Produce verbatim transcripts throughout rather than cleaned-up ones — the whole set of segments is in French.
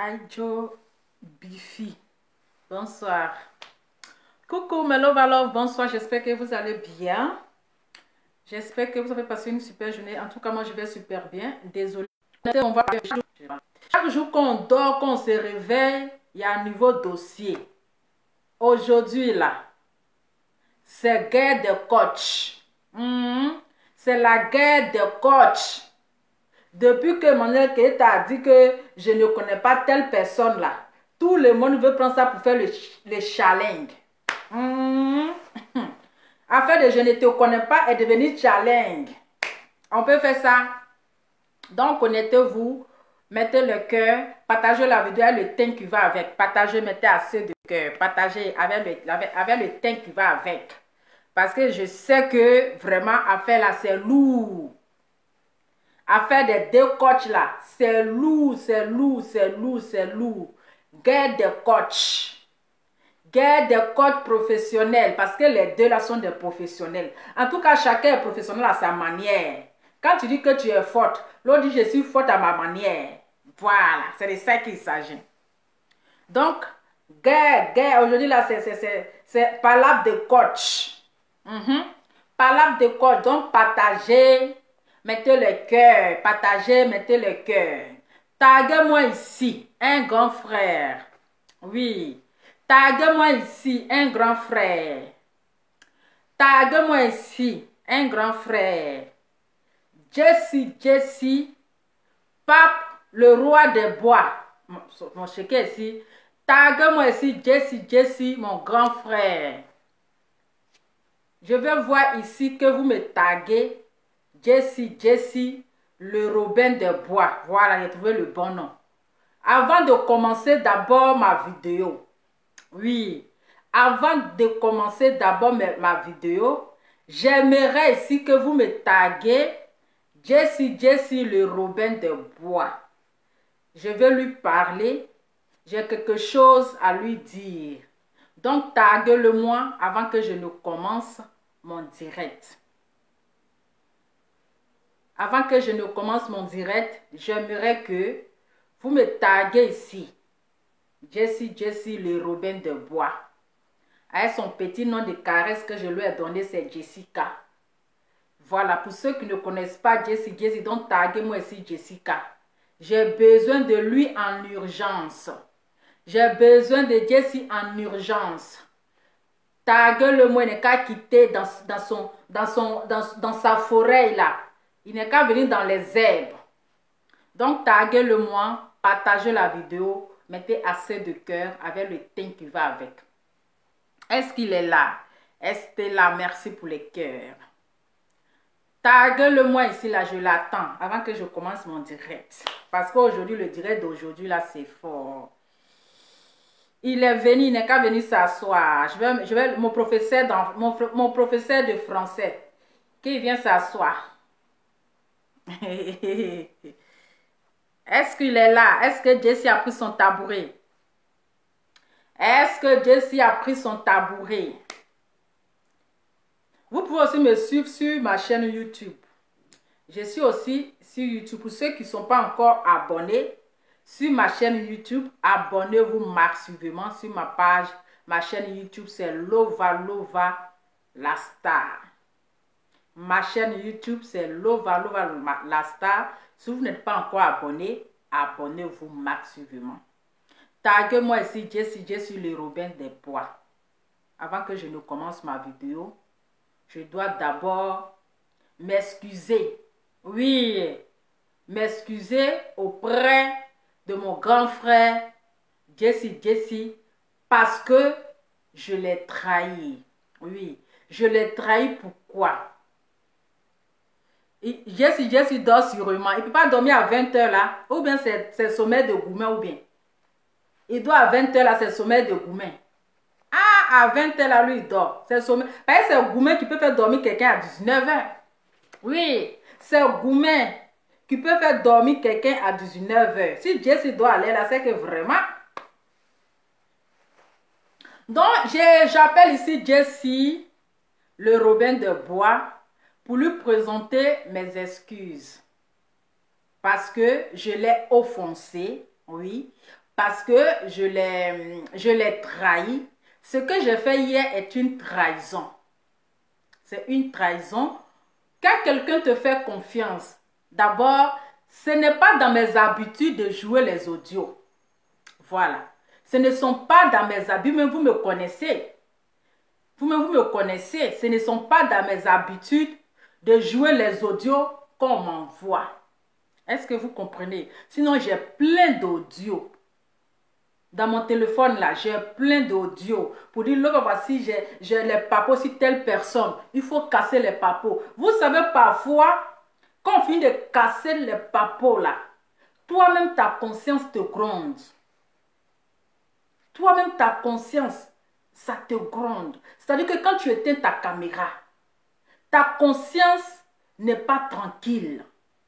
Aïjo Bifi, bonsoir. Coucou mes love love, bonsoir, j'espère que vous allez bien. J'espère que vous avez passé une super journée. En tout cas, moi je vais super bien. Désolée. On va... Chaque jour qu'on dort, qu'on se réveille, il y a un nouveau dossier. Aujourd'hui là, c'est guerre de coach. Mmh. C'est la guerre de coach. Depuis que Manuel Keita a dit que je ne connais pas telle personne là, tout le monde veut prendre ça pour faire le, le challenge. Mmh. Afin de je ne te connais pas et devenir challenge. On peut faire ça. Donc connectez-vous, mettez le cœur, partagez la vidéo avec le thème qui va avec. Partagez, mettez assez de cœur, partagez avec le, avec, avec le thème qui va avec. Parce que je sais que vraiment affaire là c'est lourd. Affaire des deux coachs là, c'est lourd, c'est lourd, c'est lourd, c'est lourd. Guerre des coachs. Guerre des coachs professionnels. Parce que les deux là sont des professionnels. En tout cas, chacun est professionnel à sa manière. Quand tu dis que tu es forte, l'autre dit je suis forte à ma manière. Voilà, c'est de ça qu'il s'agit. Donc, guerre, guerre, aujourd'hui là, c'est palabre de coach. Mm-hmm. Palabre de coach, donc partagez. Mettez le cœur, partagez, mettez le cœur. Taguez-moi ici, un grand frère. Oui. Taguez-moi ici, un grand frère. Taguez-moi ici, un grand frère. Jesse, Jesse, Pape, le roi des bois. Mon, mon chéquier ici. Taguez-moi ici, Jesse, Jesse, mon grand frère. Je vais voir ici que vous me taguez. Jesse, Jesse, le Robin de Bois. Voilà, j'ai trouvé le bon nom. Avant de commencer d'abord ma vidéo. Oui, avant de commencer d'abord ma vidéo, j'aimerais ici que vous me taguez Jesse, Jesse, le Robin de Bois. Je vais lui parler. J'ai quelque chose à lui dire. Donc, taguez-le-moi avant que je ne commence mon direct. Avant que je ne commence mon direct, j'aimerais que vous me taguez ici. Jesse, Jesse, le Robin de Bois. Avec son petit nom de caresse que je lui ai donné, c'est Jessica. Voilà, pour ceux qui ne connaissent pas Jesse, Jesse, donc taguez-moi ici Jessica. J'ai besoin de lui en urgence. J'ai besoin de Jesse en urgence. Taguez-le-moi, il n'est qu'à quitter dans, dans, son, dans, son, dans, dans sa forêt là. Il n'est qu'à venir dans les herbes. Donc, taguez-le-moi, partagez la vidéo, mettez assez de cœur avec le thème qui va avec. Est-ce qu'il est là? Est-ce là? Merci pour les cœurs. Taguez-le-moi ici, là, je l'attends avant que je commence mon direct. Parce qu'aujourd'hui, le direct d'aujourd'hui, là, c'est fort. Il est venu, il n'est qu'à venir s'asseoir. Je vais, je vais, mon professeur, dans, mon, mon professeur de français, qui vient s'asseoir. Est-ce qu'il est là? Est-ce que Jesse a pris son tabouret? Est-ce que Jesse a pris son tabouret? Vous pouvez aussi me suivre sur ma chaîne YouTube. Je suis aussi sur YouTube. Pour ceux qui ne sont pas encore abonnés, sur ma chaîne YouTube, abonnez-vous massivement sur ma page. Ma chaîne YouTube, c'est Lova Lova la star. Ma chaîne YouTube, c'est Lova Lova la star. Si vous n'êtes pas encore abonné, abonnez-vous massivement. Taguez-moi ici, Jesse, Jesse, le Robin des Bois. Avant que je ne commence ma vidéo, je dois d'abord m'excuser. Oui, m'excuser auprès de mon grand frère, Jesse, Jesse, parce que je l'ai trahi. Oui, je l'ai trahi pourquoi? Jesse, Jesse dort sûrement. Il ne peut pas dormir à vingt heures là. Ou bien c'est sommeil de gourmet ou bien. Il doit à vingt heures là, c'est sommeil de gourmet. Ah, à vingt heures là, lui il dort. C'est sommeil. Parce que c'est gourmet qui peut faire dormir quelqu'un à dix-neuf heures. Oui, c'est gourmet qui peut faire dormir quelqu'un à dix-neuf heures. Si Jesse doit aller là, c'est que vraiment. Donc, j'appelle ici Jesse, le Robin de Bois, pour lui présenter mes excuses. Parce que je l'ai offensé, oui. parce que je l'ai je l'ai trahi. Ce que j'ai fait hier est une trahison. C'est une trahison. Quand quelqu'un te fait confiance, d'abord, ce n'est pas dans mes habitudes de jouer les audios. Voilà. Ce ne sont pas dans mes habitudes, mais vous me connaissez. Vous-même, vous me connaissez. Ce ne sont pas dans mes habitudes de jouer les audios qu'on m'envoie. Est-ce que vous comprenez? Sinon, j'ai plein d'audios. Dans mon téléphone, là, j'ai plein d'audios. Pour dire, là, voici, j'ai les papos sur telle personne. Il faut casser les papos. Vous savez, parfois, quand on finit de casser les papos, là, toi-même, ta conscience te gronde. Toi-même, ta conscience, ça te gronde. C'est-à-dire que quand tu éteins ta caméra, ta conscience n'est pas tranquille.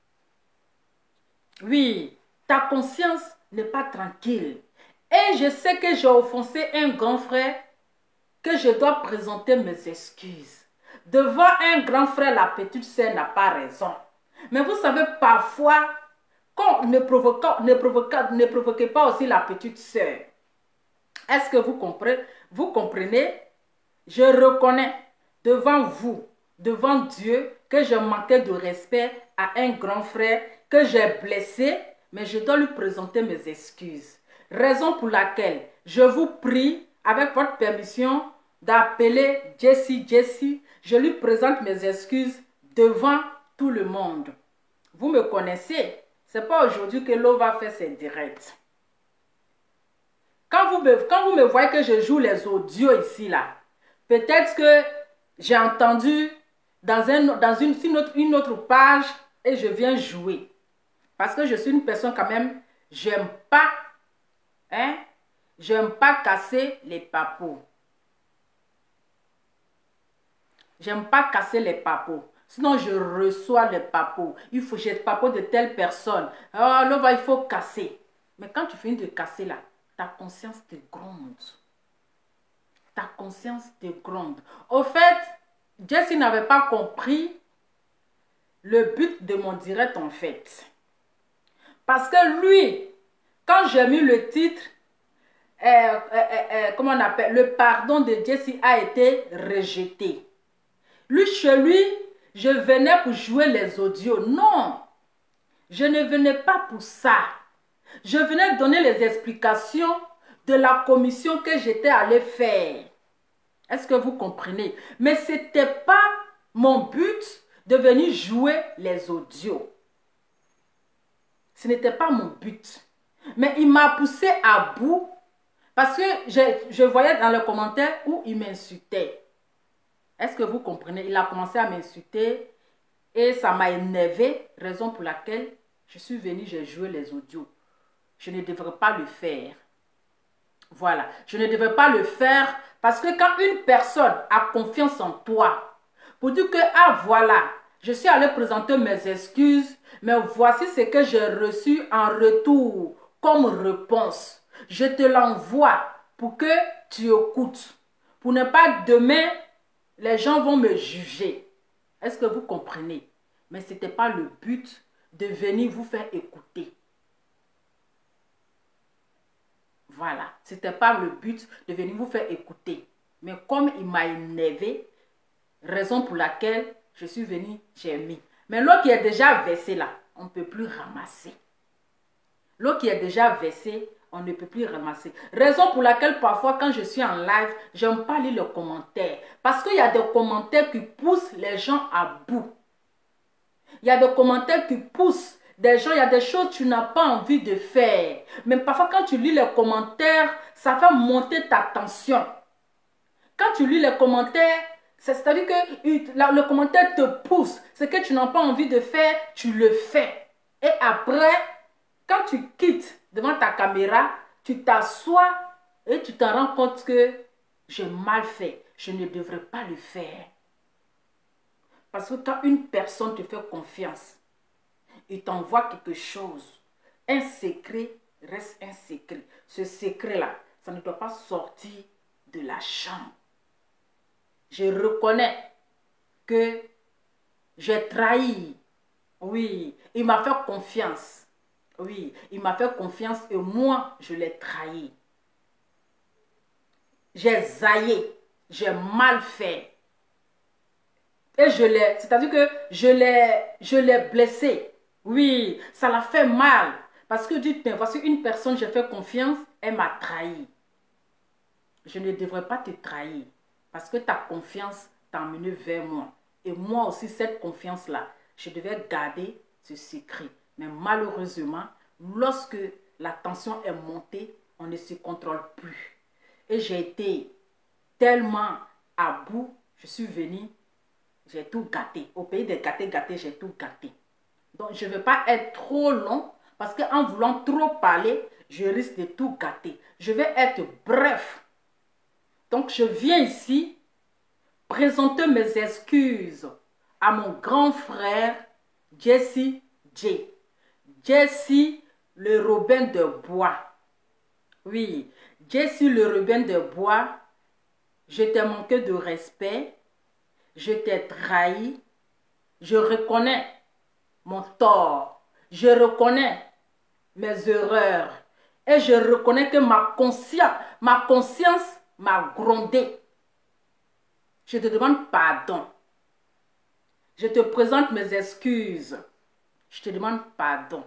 Oui, ta conscience n'est pas tranquille. Et je sais que j'ai offensé un grand frère, que je dois présenter mes excuses. Devant un grand frère, la petite sœur n'a pas raison. Mais vous savez, parfois, quand ne provoquez, ne provoquez, ne provoquez pas aussi la petite sœur. Est-ce que vous comprenez? Vous comprenez? Je reconnais devant vous, devant Dieu, que je manquais de respect à un grand frère que j'ai blessé, mais je dois lui présenter mes excuses. Raison pour laquelle je vous prie, avec votre permission, d'appeler Jessie Jessie. Je lui présente mes excuses devant tout le monde. Vous me connaissez. Ce n'est pas aujourd'hui que l'eau va faire ses directs. Quand vous, me, quand vous me voyez que je joue les audios ici, là, peut-être que j'ai entendu dans, un, dans une, une, autre, une autre page et je viens jouer. Parce que je suis une personne quand même, j'aime pas, hein, j'aime pas casser les papos. J'aime pas casser les papos. Sinon, je reçois les papos. Il faut que j'ai le papo de telle personne. Oh, là, il faut casser. Mais quand tu finis de casser là, ta conscience te gronde. Ta conscience te gronde. Au fait, Jessie n'avait pas compris le but de mon direct en fait. Parce que lui, quand j'ai mis le titre, euh, euh, euh, comment on appelle, le pardon de Jessie a été rejeté. Lui, chez lui, je venais pour jouer les audios. Non, je ne venais pas pour ça. Je venais donner les explications de la commission que j'étais allée faire. Est-ce que vous comprenez? Mais ce n'était pas mon but de venir jouer les audios. Ce n'était pas mon but. Mais il m'a poussé à bout parce que je, je voyais dans les commentaires où il m'insultait. Est-ce que vous comprenez? Il a commencé à m'insulter et ça m'a énervé, raison pour laquelle je suis venue, j'ai joué les audios. Je ne devrais pas le faire. Voilà, je ne devrais pas le faire parce que quand une personne a confiance en toi, pour dire que, ah voilà, je suis allée présenter mes excuses, mais voici ce que j'ai reçu en retour comme réponse. Je te l'envoie pour que tu écoutes. Pour ne pas demain, les gens vont me juger. Est-ce que vous comprenez? Mais ce n'était pas le but de venir vous faire écouter. Voilà, ce n'était pas le but de venir vous faire écouter. Mais comme il m'a énervé, raison pour laquelle je suis venue, j'ai mis. Mais l'eau qui est déjà versée là, on ne peut plus ramasser. L'eau qui est déjà versée, on ne peut plus ramasser. Raison pour laquelle parfois quand je suis en live, je n'aime pas lire les commentaires. Parce qu'il y a des commentaires qui poussent les gens à bout. Il y a des commentaires qui poussent des gens, il y a des choses que tu n'as pas envie de faire. Mais parfois quand tu lis les commentaires, ça fait monter ta tension. Quand tu lis les commentaires, c'est-à-dire que le commentaire te pousse. Ce que tu n'as pas envie de faire, tu le fais. Et après, quand tu quittes devant ta caméra, tu t'assois et tu te rends compte que j'ai mal fait. Je ne devrais pas le faire. Parce que quand une personne te fait confiance, il t'envoie quelque chose, un secret reste un secret. Ce secret-là, ça ne doit pas sortir de la chambre. Je reconnais que j'ai trahi. Oui, il m'a fait confiance. Oui, il m'a fait confiance et moi, je l'ai trahi. J'ai zaillé, j'ai mal fait. Et je l'ai, c'est-à-dire que je l'ai, je l'ai blessé. Oui, ça l'a fait mal. Parce que dites, mais voici une personne, j'ai fait confiance, elle m'a trahi. Je ne devrais pas te trahir. Parce que ta confiance t'a emmené vers moi. Et moi aussi, cette confiance-là, je devais garder ce secret. Mais malheureusement, lorsque la tension est montée, on ne se contrôle plus. Et j'ai été tellement à bout, je suis venue, j'ai tout gâté. Au pays des gâtés, gâtés, j'ai tout gâté. Donc, je ne vais pas être trop long parce qu'en voulant trop parler, je risque de tout gâter. Je vais être bref. Donc, je viens ici présenter mes excuses à mon grand frère Jesse J. Jesse le Robin de Bois. Oui, Jesse le Robin de Bois, je t'ai manqué de respect, je t'ai trahi, je reconnais mon tort, je reconnais mes erreurs et je reconnais que ma conscience, ma conscience m'a grondé. Je te demande pardon. Je te présente mes excuses. Je te demande pardon.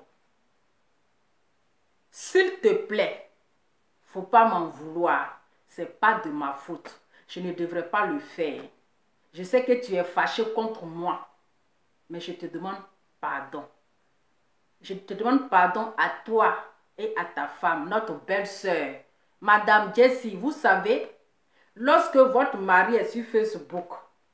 S'il te plaît, faut pas m'en vouloir. C'est pas de ma faute. Je ne devrais pas le faire. Je sais que tu es fâché contre moi, mais je te demande pardon. Je te demande pardon à toi et à ta femme, notre belle-sœur. Madame Jessie, vous savez, lorsque votre mari est sur Facebook,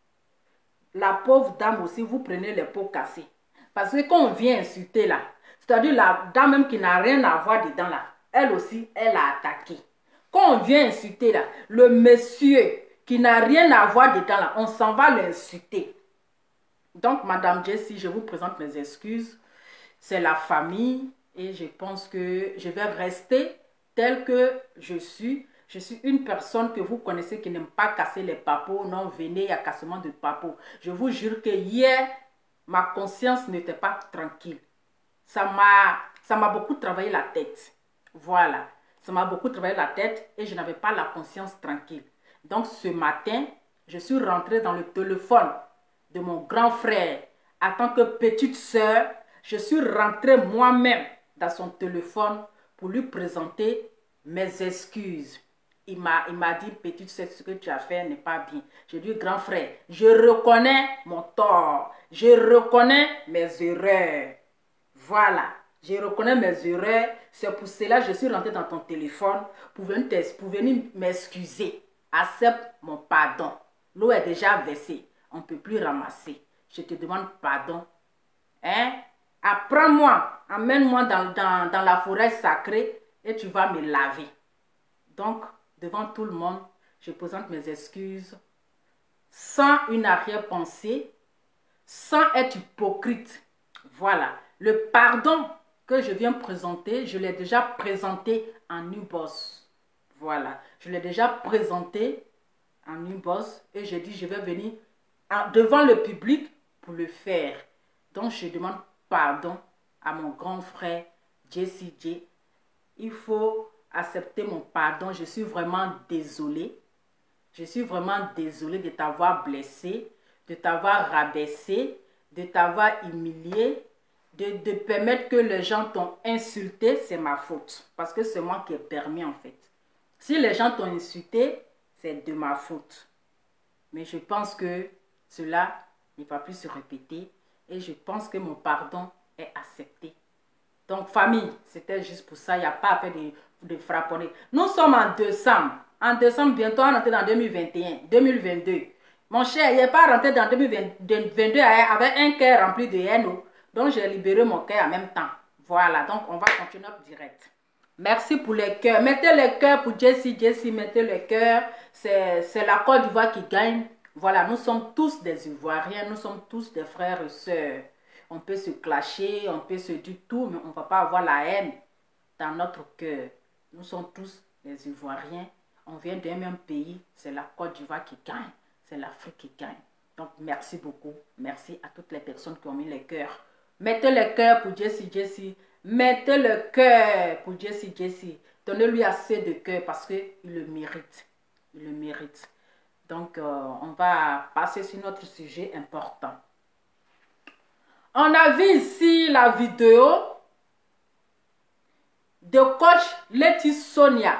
la pauvre dame aussi, vous prenez les pots cassés. Parce que quand on vient insulter là, c'est-à-dire la dame même qui n'a rien à voir dedans là, elle aussi, elle a attaqué. Quand on vient insulter là, le monsieur qui n'a rien à voir dedans là, on s'en va l'insulter. Donc, Madame Jessie, je vous présente mes excuses. C'est la famille et je pense que je vais rester telle que je suis. Je suis une personne que vous connaissez qui n'aime pas casser les papos. Non, venez, il y a cassement de papos. Je vous jure que hier, ma conscience n'était pas tranquille. Ça m'a ça m'a beaucoup travaillé la tête. Voilà. Ça m'a beaucoup travaillé la tête et je n'avais pas la conscience tranquille. Donc, ce matin, je suis rentrée dans le téléphone de mon grand frère. En tant que petite sœur, je suis rentrée moi-même dans son téléphone pour lui présenter mes excuses. Il m'a il m'a dit, petite sœur, ce que tu as fait n'est pas bien. J'ai dit, grand frère, je reconnais mon tort. Je reconnais mes erreurs. Voilà, je reconnais mes erreurs. C'est pour cela que je suis rentrée dans ton téléphone pour venir, pour venir m'excuser. Accepte mon pardon. L'eau est déjà versée. On ne peut plus ramasser. Je te demande pardon. Hein? Apprends-moi. Amène-moi dans, dans, dans la forêt sacrée et tu vas me laver. Donc, devant tout le monde, je présente mes excuses sans une arrière-pensée, sans être hypocrite. Voilà. Le pardon que je viens présenter, je l'ai déjà présenté en U-Boss. Voilà. Je l'ai déjà présenté en U-Boss et j'ai dit je vais venir devant le public pour le faire. Donc je demande pardon à mon grand frère Jesse J. Il faut accepter mon pardon. Je suis vraiment désolée. Je suis vraiment désolée de t'avoir blessé, de t'avoir rabaissé, de t'avoir humilié, de, de permettre que les gens t'ont insulté. C'est ma faute. Parce que c'est moi qui ai permis en fait. Si les gens t'ont insulté, c'est de ma faute. Mais je pense que cela ne va plus se répéter. Et je pense que mon pardon est accepté. Donc, famille, c'était juste pour ça. Il n'y a pas à faire de, de frapponner. Nous sommes en décembre. En décembre, bientôt, on entre dans deux mille vingt et un, deux mille vingt-deux. Mon cher, il n'est pas rentré dans deux mille vingt-deux avec un cœur rempli de haine. Donc, j'ai libéré mon cœur en même temps. Voilà, donc on va continuer notre direct. Merci pour les cœurs. Mettez les cœurs pour Jessie, Jessie, mettez les cœurs. C'est la Côte d'Ivoire qui gagne. Voilà, nous sommes tous des Ivoiriens, nous sommes tous des frères et sœurs. On peut se clasher, on peut se dire tout, mais on ne va pas avoir la haine dans notre cœur. Nous sommes tous des Ivoiriens. On vient d'un même pays, c'est la Côte d'Ivoire qui gagne. C'est l'Afrique qui gagne. Donc, merci beaucoup. Merci à toutes les personnes qui ont mis les cœurs. Mettez les cœurs pour Jessie, Jessie. Mettez le cœur pour Jessie Jessie. Donnez-lui assez de cœur parce qu'il le mérite. Il le mérite. Donc, euh, on va passer sur notre sujet important. On a vu ici la vidéo de coach Letty Sonia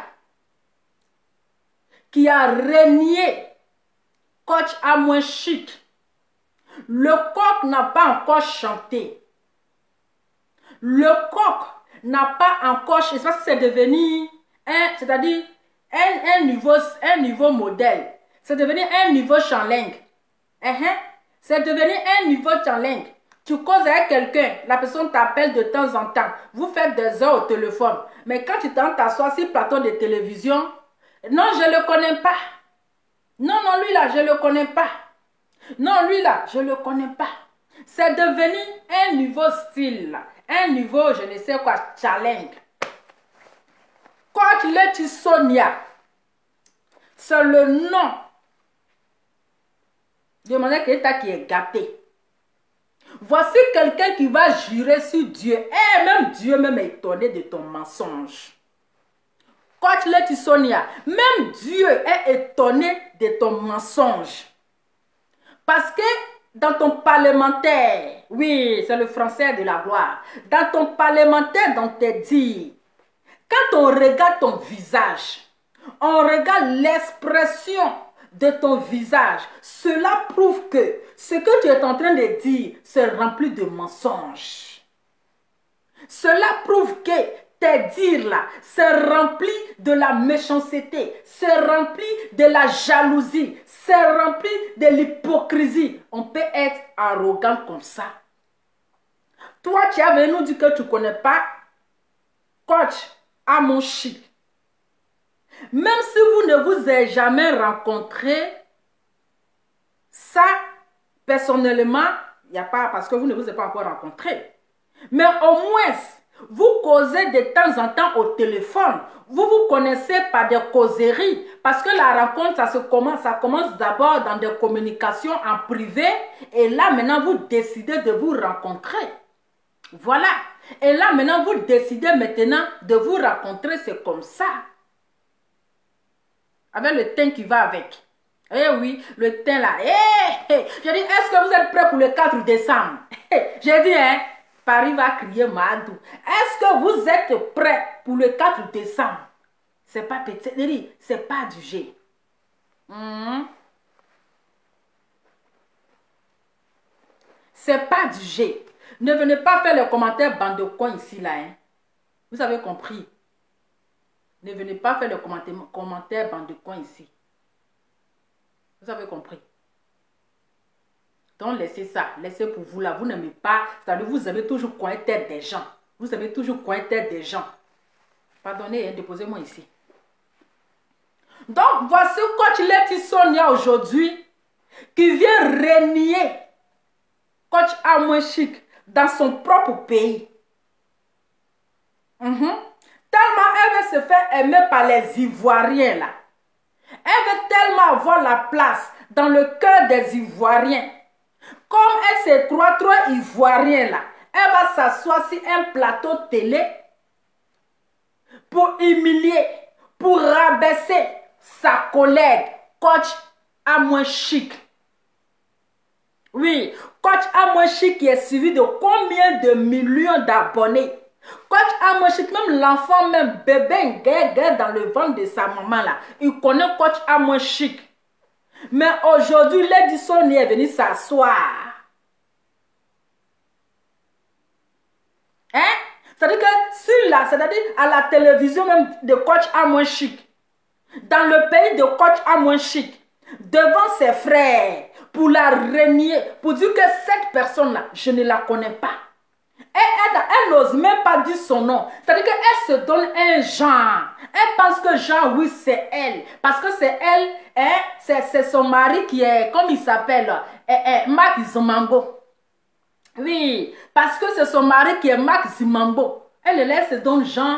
qui a renié coach Amoué Chic. Le coq n'a pas encore chanté. Le coq n'a pas encore chanté. C'est parce que c'est devenu un, c'est-à-dire un, un, niveau, un niveau modèle. C'est devenu un niveau chanling. Uh -huh. C'est devenu un niveau chanling. Tu causes avec quelqu'un, la personne t'appelle de temps en temps. Vous faites des heures au téléphone. Mais quand tu t'en t'assois sur le plateau de télévision, non, je ne le connais pas. Non, non, lui là, je ne le connais pas. Non, lui là, je ne le connais pas. C'est devenu un niveau style, un niveau, je ne sais quoi, challenge. Coach Letty Sonia, c'est le nom de mon état qui est gâté. Voici quelqu'un qui va jurer sur Dieu. Et même Dieu même est étonné de ton mensonge. Coach Letty Sonia, même Dieu est étonné de ton mensonge. Parce que dans ton parlementaire, oui, c'est le français de la gloire, dans ton parlementaire, dans tes dires, quand on regarde ton visage, on regarde l'expression de ton visage, cela prouve que ce que tu es en train de dire c'est rempli de mensonges. Cela prouve que tes dires là, c'est rempli de la méchanceté, c'est rempli de la jalousie, c'est rempli de l'hypocrisie. On peut être arrogant comme ça. Toi, tu es venu nous dire que tu ne connais pas coach Amoué Chic. Même si vous ne vous avez jamais rencontré, ça, personnellement, il n'y a pas, parce que vous ne vous avez pas encore rencontré. Mais au moins, vous causez de temps en temps au téléphone. Vous vous connaissez par des causeries. Parce que la rencontre, ça, se commence, ça commence d'abord dans des communications en privé. Et là, maintenant, vous décidez de vous rencontrer. Voilà. Et là, maintenant, vous décidez maintenant de vous rencontrer. C'est comme ça. Avec le teint qui va avec. Eh oui, le teint là. Eh, eh. J'ai dit, est-ce que vous êtes prêts pour le quatre décembre? J'ai dit, hein, Paris va crier Madou. Est-ce que vous êtes prêts pour le quatre décembre? C'est pas petit, c'est pas du jeu. Mmh. C'est pas du jeu. Ne venez pas faire les commentaires bande de coins ici là. Hein. Vous avez compris? Ne venez pas faire le commentaire, commentaire bande de coins ici. Vous avez compris? Donc laissez ça. Laissez pour vous là. Vous n'aimez pas. C'est-à-dire vous aimez toujours coin tête des gens. Vous aimez toujours coin tête des gens. Pardonnez, hein, déposez-moi ici. Donc voici coach Letty Sonia aujourd'hui qui vient renier coach Amoué Chic dans son propre pays. Mm-hmm. Tellement elle veut se faire aimer par les Ivoiriens là. Elle veut tellement avoir la place dans le cœur des Ivoiriens. Comme elle se croit trop Ivoirien là, elle va s'asseoir sur un plateau télé pour humilier, pour rabaisser sa collègue, coach Amoué Chic. Oui, coach Amoué Chic qui est suivi de combien de millions d'abonnés. Coach Amoué Chic, même l'enfant, même bébé, guerre dans le ventre de sa maman là, il connaît coach Amoué Chic. Mais aujourd'hui, Letty Sonia est venue s'asseoir. Hein? C'est-à-dire que sur la, c'est-à-dire à la télévision même de coach Amoué Chic, dans le pays de coach Amoué Chic, devant ses frères, pour la renier, pour dire que cette personne-là, je ne la connais pas. Elle, elle n'ose même pas dire son nom. C'est-à-dire qu'elle se donne un genre. Elle pense que Jean, oui, c'est elle. Parce que c'est elle, hein, c'est son mari qui est, comme il s'appelle, eh, eh, Marc Zimambo. Oui, parce que c'est son mari qui est Marc Zimambo. Elle, elle se donne Jean.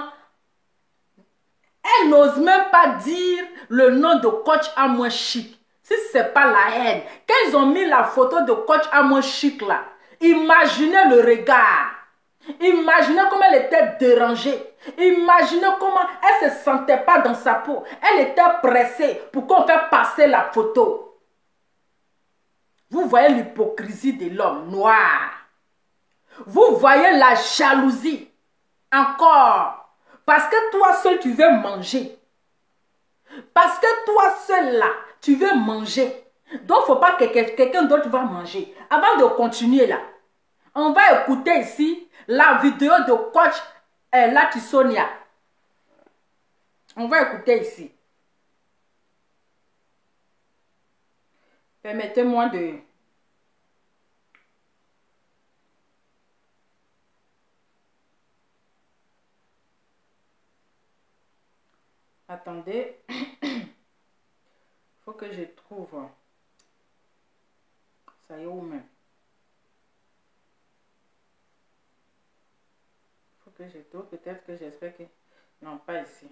Elle n'ose même pas dire le nom de coach Amoué Chic. Si ce n'est pas la haine. Quand ils ont mis la photo de coach Amoué Chic là, imaginez le regard. Imaginez comment elle était dérangée. Imaginez comment elle ne se sentait pas dans sa peau. Elle était pressée pour qu'on fasse passer la photo. Vous voyez l'hypocrisie de l'homme noir. Vous voyez la jalousie. Encore. Parce que toi seul tu veux manger. Parce que toi seul là, tu veux manger. Donc il ne faut pas que quelqu'un d'autre va manger. Avant de continuer là, on va écouter ici la vidéo de coach euh, Lati Sonia. On va écouter ici. Permettez-moi de... Attendez. Il faut que je trouve... Ça y est où même? Il faut que je trouve. Peut-être que j'espère que... Non, pas ici.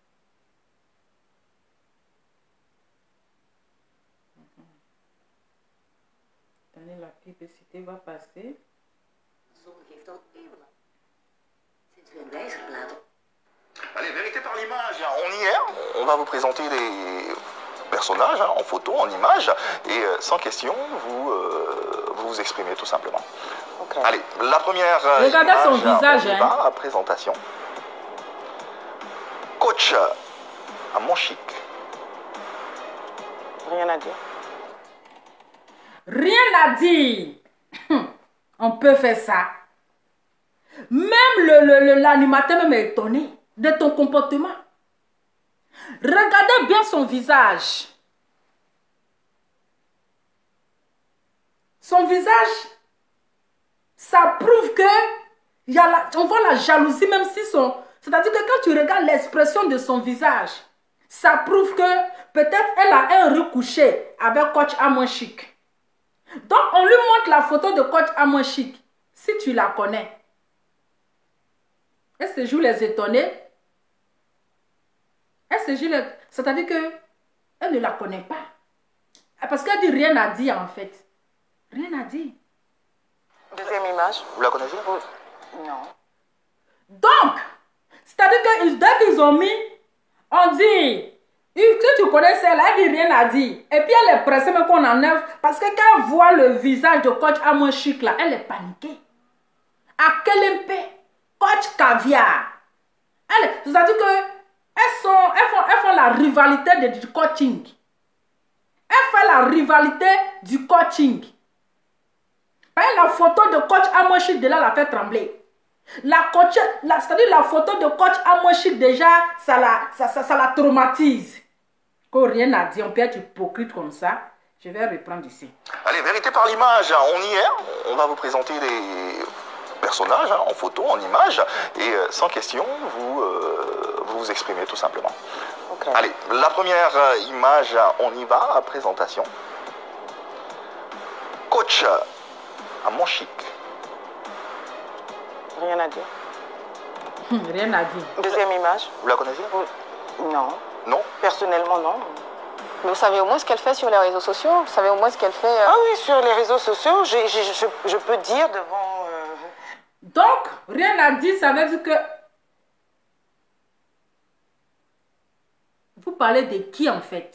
Attendez, la publicité va passer. Allez, vérité par l'image, on y est. On va vous présenter les personnages hein, en photo, en image, et euh, sans question, vous, euh, vous vous exprimez tout simplement. Okay. Allez, la première euh, Regardez image, son visage, on y va, hein. Présentation. Coach à mon chic. Rien à dire. Rien à dire. On peut faire ça. Même l'animateur même est étonné de ton comportement. Regardez bien son visage. Son visage, ça prouve que y a la, on voit la jalousie même si son... C'est-à-dire que quand tu regardes l'expression de son visage, ça prouve que peut-être elle a un recouché avec coach Amon Chic. Donc on lui montre la photo de coach Amon Chic. Si tu la connais. Elle se joue les étonnés. Elle se joue les... C'est-à-dire que elle ne la connaît pas. Parce qu'elle dit rien à dire en fait. Rien à dire. Deuxième image. Vous la connaissez? Non. Donc, c'est-à-dire que dès qu'ils ont mis, on dit, que tu connais celle, elle dit rien à dire. Et puis elle est pressée mais qu'on enlève. Parce que quand elle voit le visage de coach Amon Chic là, elle est paniquée. À quel impé? Coach Caviar. C'est-à-dire que elles, sont, elles, font, elles font la rivalité de, du coaching. Elles font la rivalité du coaching. La photo de coach Amon Chic déjà la fait trembler. La coach, c'est-à-dire la photo de coach Amon Chic déjà, ça la, ça, ça, ça la traumatise. Qu'on rien à dire, on peut être hypocrite comme ça. Je vais reprendre ici. Allez, vérité par l'image, on y est. On va vous présenter les personnages hein, en photo, en image, et euh, sans question, vous, euh, vous vous exprimez tout simplement. Okay. Allez, la première euh, image, on y va, présentation. Coach Amon Chic. Rien à dire. Rien à dire. Deuxième image. Vous la connaissez? Non. Non? Personnellement, non. Mais vous savez au moins ce qu'elle fait sur les réseaux sociaux? Vous savez au moins ce qu'elle fait euh... Ah oui, sur les réseaux sociaux, je, je, je, je peux dire devant... Euh... Donc, rien à dire, ça veut dire que... Vous parlez de qui en fait?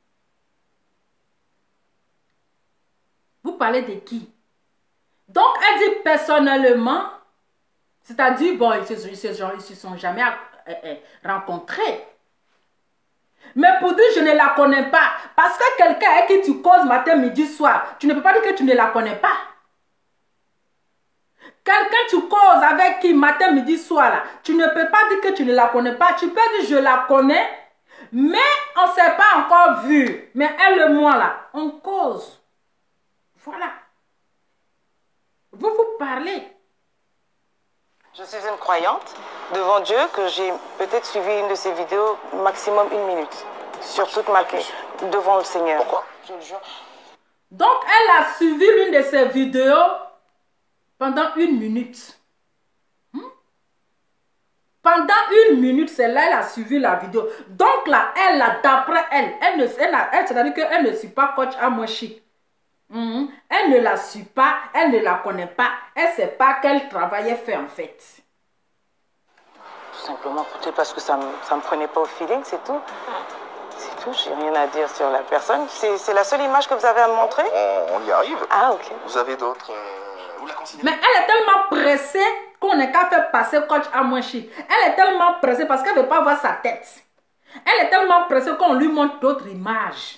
Vous parlez de qui? Donc, elle dit personnellement, c'est-à-dire, bon, ils se, ils se, ils se sont jamais euh, euh, rencontrés. Mais pour dire, je ne la connais pas. Parce que quelqu'un avec qui tu causes matin, midi, soir, tu ne peux pas dire que tu ne la connais pas. Quelqu'un tu causes avec qui matin, midi, soir, là, tu ne peux pas dire que tu ne la connais pas. Tu peux dire, je la connais, mais on ne s'est pas encore vu. Mais elle et moi, là, on cause. Voilà. Vous vous parlez. Je suis une croyante devant Dieu que j'ai peut-être suivi une de ses vidéos maximum une minute sur toute ma vie devant le Seigneur. Pourquoi? Je le jure. Donc elle a suivi l'une de ses vidéos pendant une minute. Hmm? Pendant une minute, c'est là elle a suivi la vidéo. Donc là, elle a d'après elle, elle ne, elle, elle, c'est-à-dire qu'elle ne suit pas coach Amon Chic. Mm-hmm. Elle ne la suit pas, elle ne la connaît pas, elle ne sait pas quel travail elle fait en fait. Tout simplement, peut-être parce que ça ne me, ça me prenait pas au feeling, c'est tout. C'est tout, j'ai rien à dire sur la personne. C'est la seule image que vous avez à me montrer? On, on y arrive. Ah, ok. Vous avez d'autres... Euh, vous la considérez? Mais elle est tellement pressée qu'on n'est qu'à faire passer coach à moins chic. Elle est tellement pressée parce qu'elle ne veut pas voir sa tête. Elle est tellement pressée qu'on lui montre d'autres images.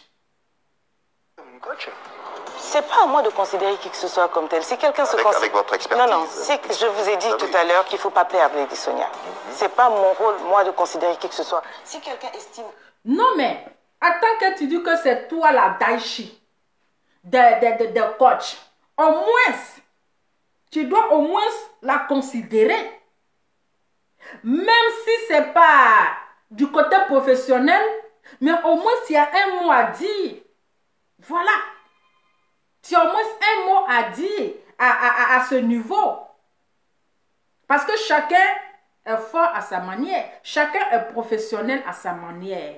Une coach? C'est pas à moi de considérer qui que ce soit comme tel. Si quelqu'un se considère... Avec votre expertise. Non, non, je vous ai dit ah, tout oui. à l'heure qu'il ne faut pas perdre, Lady Sonia. Mm-hmm. C'est pas mon rôle, moi, de considérer qui que ce soit. Si quelqu'un estime... Non, mais attends que tu dis que c'est toi la Daichi de, de, de, de coach. Au moins, tu dois au moins la considérer. Même si ce n'est pas du côté professionnel, mais au moins s'il y a un mot à dire. Voilà. Tu as au moins un mot à dire à, à, à ce niveau. Parce que chacun est fort à sa manière. Chacun est professionnel à sa manière.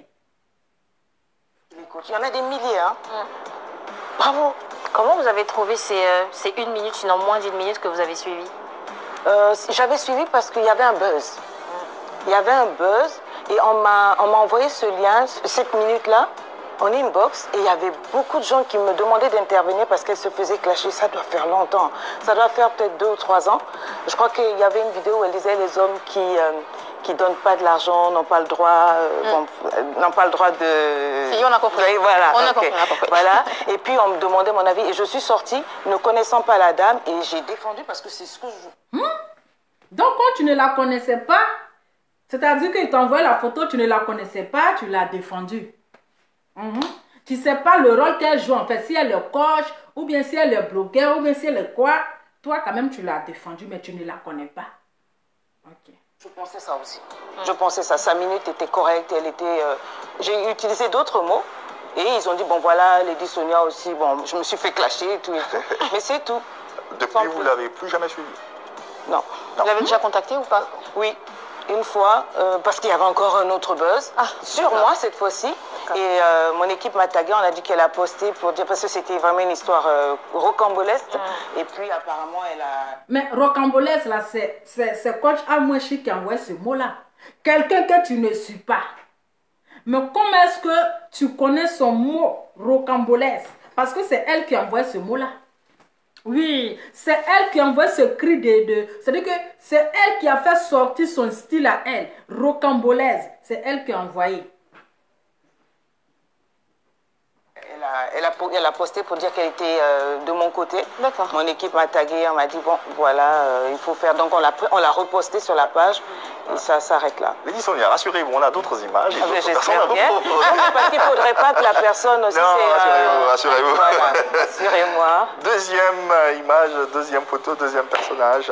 Il y en a des milliers, hein. Mmh. Bravo. Comment vous avez trouvé ces, euh, ces une minute, sinon moins d'une minute que vous avez suivi? euh, J'avais suivi parce qu'il y avait un buzz. Mmh. Il y avait un buzz et on m'a envoyé ce lien, cette minute-là, en inbox, et il y avait beaucoup de gens qui me demandaient d'intervenir parce qu'elle se faisait clasher. Ça doit faire longtemps. Ça doit faire peut-être deux ou trois ans. Je crois qu'il y avait une vidéo où elle disait les hommes qui euh, qui donnent pas de l'argent n'ont pas le droit, euh, mm. bon, n'ont pas le droit de. Si, on a compris. Oui, voilà. On a okay. compris, on a compris. Voilà. Et puis on me demandait mon avis et je suis sortie ne connaissant pas la dame et j'ai défendu parce que c'est ce que je. Hmm? Donc quand tu ne la connaissais pas, c'est-à-dire qu'il t'envoie la photo, tu ne la connaissais pas, tu l'as défendue. Mm-hmm. Tu ne sais pas le rôle qu'elle joue en fait, si elle est coach, ou bien si elle est blogueur, ou bien si elle est quoi. Toi quand même tu l'as défendue, mais tu ne la connais pas. Ok. Je pensais ça aussi. Mm. Je pensais ça. Sa minute était correcte, elle était... Euh... J'ai utilisé d'autres mots, et ils ont dit, bon voilà, Lady Sonia aussi, bon, je me suis fait clasher et tout et tout. Mais c'est tout. Depuis, vous ne l'avez plus jamais suivi? Non. non. Vous l'avez déjà contacté ou pas? Oui. Une fois, euh, parce qu'il y avait encore un autre buzz, ah, sur moi cette fois-ci. Et euh, mon équipe m'a tagué, on a dit qu'elle a posté pour dire, parce que c'était vraiment une histoire euh, rocambolesque. Mm. Et puis apparemment, elle a... Mais rocambolesque, là, c'est coach Amouachi qui envoie ce mot-là. Quelqu'un que tu ne suis pas. Mais comment est-ce que tu connais son mot rocambolesque? Parce que c'est elle qui envoie ce mot-là. Oui, c'est elle qui envoie ce cri de... de C'est-à-dire que c'est elle qui a fait sortir son style à elle. Rocambolesque, c'est elle qui a envoyé. Elle a, elle, a, elle a posté pour dire qu'elle était euh, de mon côté. D'accord. Mon équipe m'a tagué, on m'a dit, bon, voilà, euh, il faut faire. Donc on l'a on l'a reposté sur la page et ça s'arrête là. Lady Sonia, rassurez-vous, on a d'autres images. Ah, j'espère bien. Parce qu'il ne faudrait pas que la personne aussi... Non, rassurez-vous, euh, rassurez-vous. Voilà, rassurez-moi. Deuxième image, deuxième photo, deuxième personnage.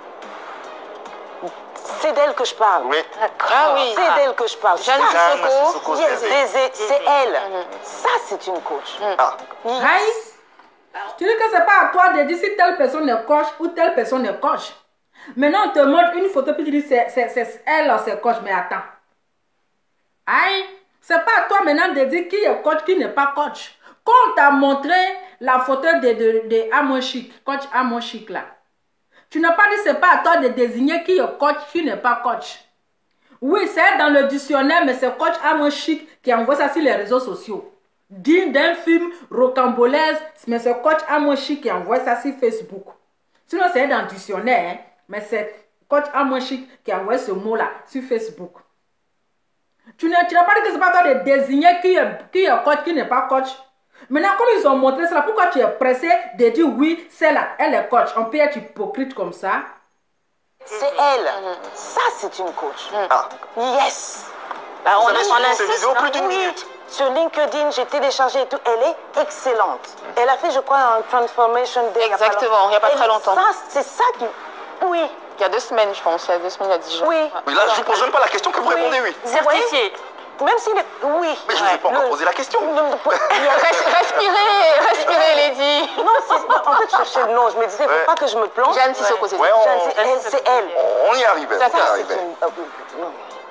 C'est d'elle que je parle. Oui. Ah oui. C'est d'elle que je parle. Jeanne Sissoko. C'est elle. Ça, c'est une coach. Mm. Ah. Aïe. Tu dis que ce n'est pas à toi de dire si telle personne est coach ou telle personne est coach. Maintenant, on te montre une photo puis tu dis c'est elle, c'est coach. Mais attends. Aïe. Ce n'est pas à toi maintenant de dire qui est coach, qui n'est pas coach. Quand on t'a montré la photo de, de, de Amon Chic, coach Amon Chic là. Tu n'as pas dit que ce n'est pas à toi de désigner qui est coach, qui n'est pas coach. Oui, c'est dans le dictionnaire, mais c'est coach Amon Chic qui envoie ça sur les réseaux sociaux. Digne d'un film rocambolesque, mais c'est coach Amon Chic qui envoie ça sur Facebook. Sinon, c'est dans le dictionnaire, hein, mais c'est coach Amon Chic qui envoie ce mot-là sur Facebook. Tu n'as pas dit que ce n'est pas à toi de désigner qui est, qui est coach, qui n'est pas coach. Maintenant, comme ils ont montré cela, pourquoi tu es pressé de dire oui, c'est là, elle est coach? On peut être hypocrite comme ça. C'est elle. Mm-hmm. Ça, c'est une coach. Mm. Ah. Yes. Bah, on, a, on insiste. Vidéo plus d'une oui. minute. Sur LinkedIn, j'ai téléchargé et tout. Elle est excellente. Mm. Elle a fait, je crois, un Transformation Day. Exactement, il n'y a pas elle, très longtemps. C'est ça qui... Oui. Il y a deux semaines, je pense. Il y a deux semaines, il y a dix jours. Oui. Mais là, je ne vous pose même pas la question que vous oui. répondez oui. Certifié. Même s'il est... Oui. Mais je ne vous ai pas encore posé la question. Respirez, respirez, Lady. Non, en fait, je cherchais le nom. Je me disais, il ne faut pas que je me plante. Jeanne Sissoko, c'est ouais, c'est elle. On y arrive. Ça, on y arrive.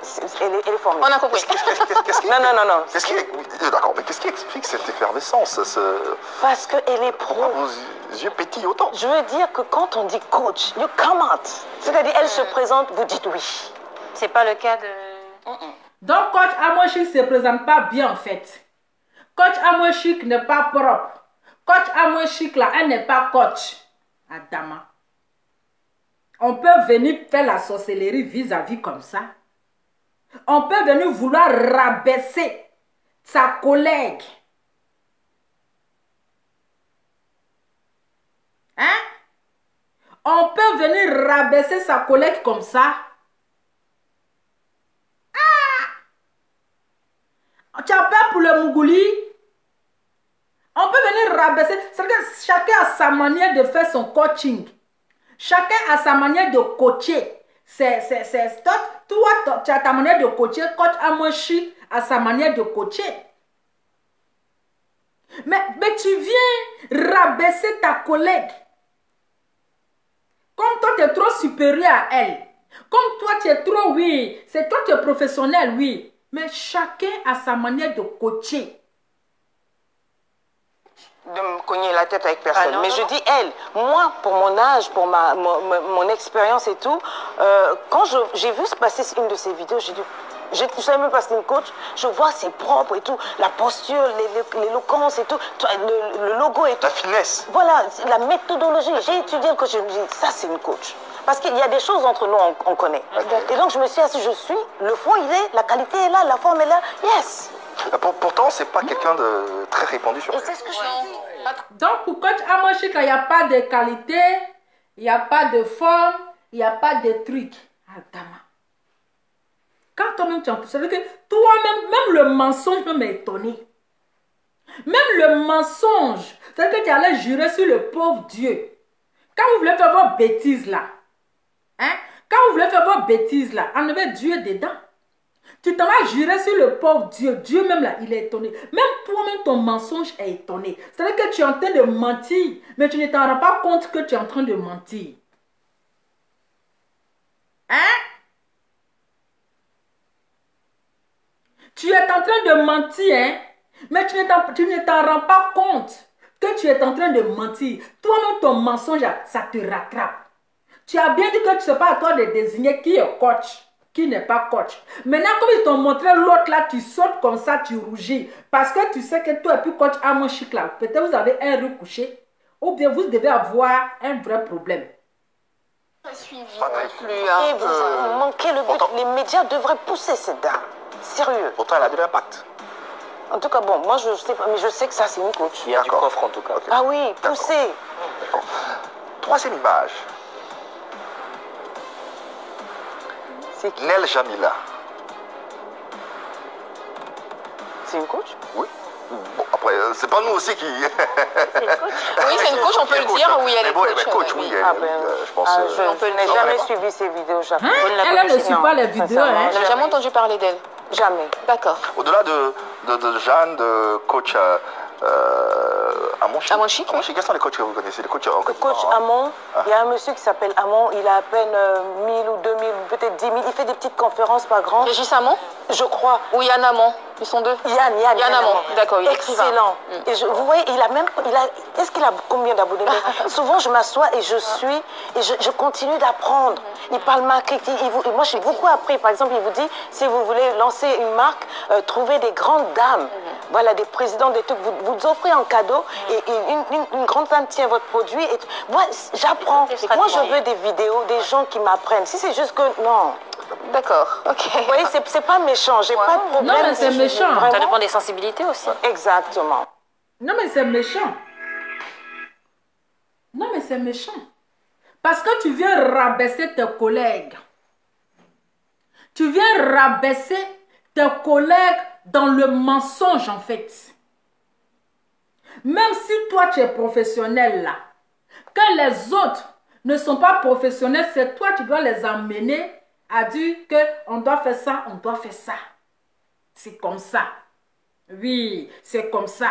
Elle est, elle est formée. On a compris. Qu'est-ce qui... Non, non, non, non. Qu'est-ce qui... D'accord, mais qu'est-ce qui explique cette effervescence ce... Parce qu'elle est pro. Vos yeux pétillent autant. Je veux dire que quand on dit coach, you come out. C'est-à-dire, elle se présente, vous dites oui. C'est pas le cas de... Donc, coach Amoshik ne se présente pas bien en fait. Coach Amoshik n'est pas propre. Coach Amoshik là, elle n'est pas coach. Adama. On peut venir faire la sorcellerie vis-à-vis comme ça. On peut venir vouloir rabaisser sa collègue. Hein? On peut venir rabaisser sa collègue comme ça. Ah! Tu as peur pour le Mougouli? On peut venir rabaisser. C'est que chacun a sa manière de faire son coaching. Chacun a sa manière de coacher. C'est, c'est, c'est, toi, toi, tu as ta manière de coacher. Coach Amoshik a sa manière de coacher. Mais, mais tu viens rabaisser ta collègue. Comme toi, tu es trop supérieur à elle. Comme toi, tu es trop, oui. C'est toi, tu es professionnel, oui. Mais chacun a sa manière de coacher. De me cogner la tête avec personne. Ah, non, mais non, je non. dis elle, moi, pour mon âge, pour ma, mon, mon expérience et tout, euh, quand j'ai vu se passer une de ces vidéos, j'ai dit, je ne savais même pas c'était une coach, je vois c'est propre et tout, la posture, l'éloquence et tout, le, le logo et tout. La finesse. Voilà, la méthodologie. J'ai étudié le coach, je me dis, ça c'est une coach. Parce qu'il y a des choses entre nous, on, on connaît. Et donc je me suis assise, je suis, le fond il est, la qualité est là, la forme est là, yes. Pour, pourtant, c'est pas quelqu'un de très répandu sur Et Facebook. c'est ce que je dis. Donc, pour coach Amoshik, il n'y a pas de qualité, il n'y a pas de forme, il n'y a pas de truc. Adama. Quand toi-même tu en ça veut dire que toi-même, même le mensonge peut m'étonner. Même le mensonge, c'est-à-dire que tu allais jurer sur le pauvre Dieu. Quand vous voulez faire vos bêtises là, hein, quand vous voulez faire vos bêtises là, enlevez Dieu dedans. Tu t'en vas jurer sur le pauvre Dieu. Dieu même là, il est étonné. Même toi-même, ton mensonge est étonné. C'est-à-dire que tu es en train de mentir, mais tu ne t'en rends pas compte que tu es en train de mentir. Hein? Tu es en train de mentir, hein? Mais tu ne t'en rends pas compte que tu es en train de mentir. Toi-même, ton mensonge, ça te rattrape. Tu as bien dit que ce n'est pas à toi de désigner qui est coach, qui n'est pas coach. Maintenant, comme ils t'ont montré l'autre là, tu sautes comme ça, tu rougis. Parce que tu sais que toi et puis coach Amoshik là, peut-être vous avez un recouché, ou bien vous devez avoir un vrai problème. Suivi Pas très plus. Et Hein. vous avez manqué le but. Pourtant- Les médias devraient pousser cette dame. Sérieux. Pourtant, elle a de l'impact. En tout cas, bon, moi je sais pas, mais je sais que ça c'est une coach. Il y a du D'accord. coffre en tout cas. Ok. Ah oui, pousser. D'accord. Troisième image. C'est qui? Nel Jamila. C'est une coach? Oui. Bon, après, euh, c'est pas nous aussi qui... Oui, c'est une coach, on peut le dire. Oui, elle Mais est bon, coach. mais coach, euh, oui, oui. elle, Ah oui, ben, euh, je pense... ah, euh, je on peut le n'ai dire. jamais D'accord. suivi ces vidéos, Jacques. Hein? Je ne la Elle, elle ne connaissais- suit non, pas les vidéos, sincèrement, hein? Vous n'avez jamais entendu parler d'elle? Jamais. D'accord. Au-delà de, de, de Jeanne, de coach euh, euh, Amoshik. Amoshik, oui. Quels sont les coachs que vous connaissez? Les coachs en Le coach Ah. Amon, il y a un monsieur qui s'appelle Amon, il a à peine euh, mille ou deux mille, peut-être dix mille. Il fait des petites conférences pas grandes. Régis Amon Je crois. ou Yann Amon? Ils sont deux. Yann, Yann, Yann Amon, d'accord, il est écrivain. Excellent. Mm. Et je, vous voyez, il a même, il a, est-ce qu'il a combien d'abonnés? Mais souvent, je m'assois et je suis, et je, je continue d'apprendre. Il parle marketing. Il vous, et moi, j'ai beaucoup appris. Par exemple, il vous dit, si vous voulez lancer une marque, euh, trouvez des grandes dames. Voilà, des présidents, des trucs. Vous, vous offrez en cadeau et, et une, une, une grande dame tient votre produit. Et moi, j'apprends. Moi, je veux des vidéos, des gens qui m'apprennent. Si c'est juste que, non. D'accord, ok. Vous voyez, c'est c'est pas méchant. J'ai pas de problème. Non, mais c'est Je- méchant. vraiment- Ça dépend des sensibilités aussi. Exactement. Non, mais c'est méchant. Non, mais c'est méchant. Parce que tu viens rabaisser tes collègues. Tu viens rabaisser tes collègues dans le mensonge, en fait. Même si toi, tu es professionnel, là, que les autres ne sont pas professionnels, c'est toi qui dois les amener à dire qu'on doit faire ça, on doit faire ça. C'est comme ça. Oui, c'est comme ça.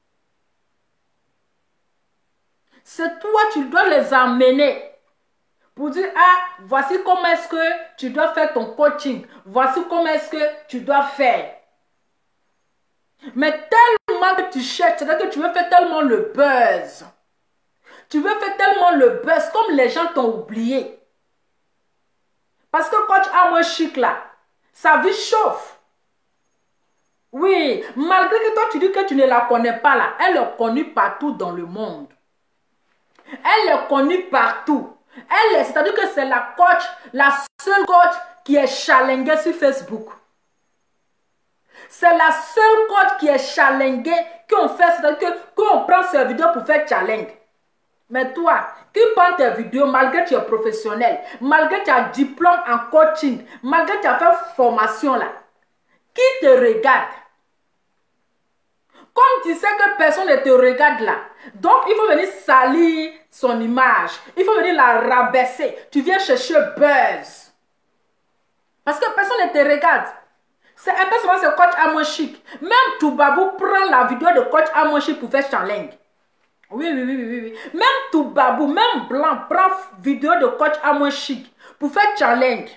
C'est toi, tu dois les amener pour dire, ah, voici comment est-ce que tu dois faire ton coaching. Voici comment est-ce que tu dois faire. Mais tellement que tu cherches, c'est-à-dire que tu veux faire tellement le buzz. Tu veux faire tellement le buzz comme les gens t'ont oublié. Parce que coach Amo Chic là, sa vie chauffe. Oui, malgré que toi tu dis que tu ne la connais pas là, elle est connue partout dans le monde. Elle est connue partout. Elle est, c'est-à-dire que c'est la coach, la seule coach qui est challengée sur Facebook. C'est la seule coach qui est challengée qu'on fait, c'est-à-dire que qu'on prend ses vidéos pour faire challenge. Mais toi, qui prends tes vidéos malgré que tu es professionnel, malgré que tu as un diplôme en coaching, malgré que tu as fait formation là, qui te regarde? Comme tu sais que personne ne te regarde là, donc il faut venir salir son image, il faut venir la rabaisser. Tu viens chercher buzz. Parce que personne ne te regarde. C'est un peu souvent ce coach Amo Chic. Même Toubabou prend la vidéo de coach Amo Chic pour faire challenge. Oui, oui, oui, oui, oui. Même Toubabou, même Blanc prend vidéo de coach Amo Chic pour faire challenge.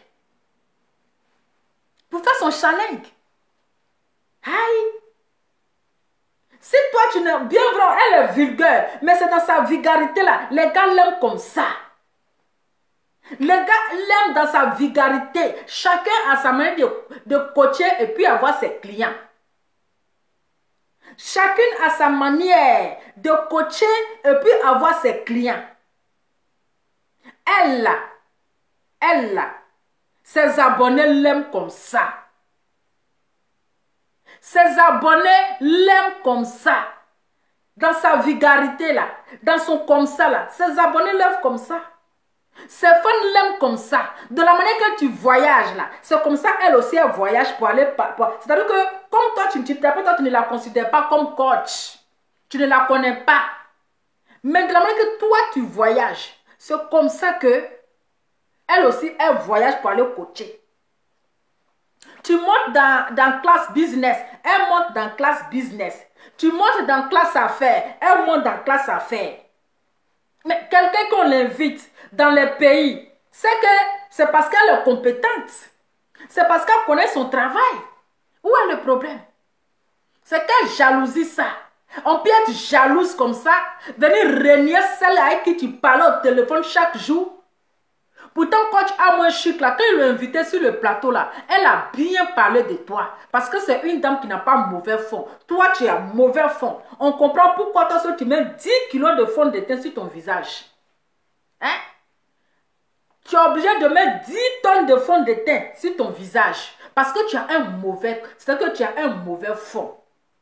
Pour faire son challenge. Aïe. Si toi tu n'es bien vrai, elle est vulgaire, mais c'est dans sa vulgarité là. Les gars l'aiment comme ça. Les gars l'aiment dans sa vulgarité. Chacun a sa manière de, de coacher et puis avoir ses clients. Chacune a sa manière de coacher et puis avoir ses clients. Elle là, elle là, ses abonnés l'aiment comme ça. Ses abonnés l'aiment comme ça. Dans sa vulgarité là, dans son comme ça là, ses abonnés l'aiment comme ça. Ses fans l'aiment comme ça. De la manière que tu voyages là, c'est comme ça elle aussi elle voyage pour aller. C'est-à-dire que comme toi tu, tu, toi, tu ne la considères pas comme coach. Tu ne la connais pas. Mais de la manière que toi tu voyages, c'est comme ça que elle aussi elle voyage pour aller coacher. Tu montes dans, dans classe business, elle monte dans classe business. Tu montes dans classe affaires, elle monte dans classe affaires. Mais quelqu'un qu'on l'invite dans les pays, c'est que c'est parce qu'elle est compétente. C'est parce qu'elle connaît son travail. Où est le problème? C'est qu'elle jalousie ça. On peut être jalouse comme ça, venir régner celle avec qui tu parles au téléphone chaque jour. Pourtant, coach Amo Chic, là, quand il l'a invité sur le plateau, là, elle a bien parlé de toi. Parce que c'est une dame qui n'a pas mauvais fond. Toi, tu as mauvais fond. On comprend pourquoi toi, tu mets dix kilos de fond de teint sur ton visage. Hein? Tu es obligé de mettre dix tonnes de fond de teint sur ton visage. Parce que tu as un mauvais, c'est-à-dire que tu as un mauvais fond.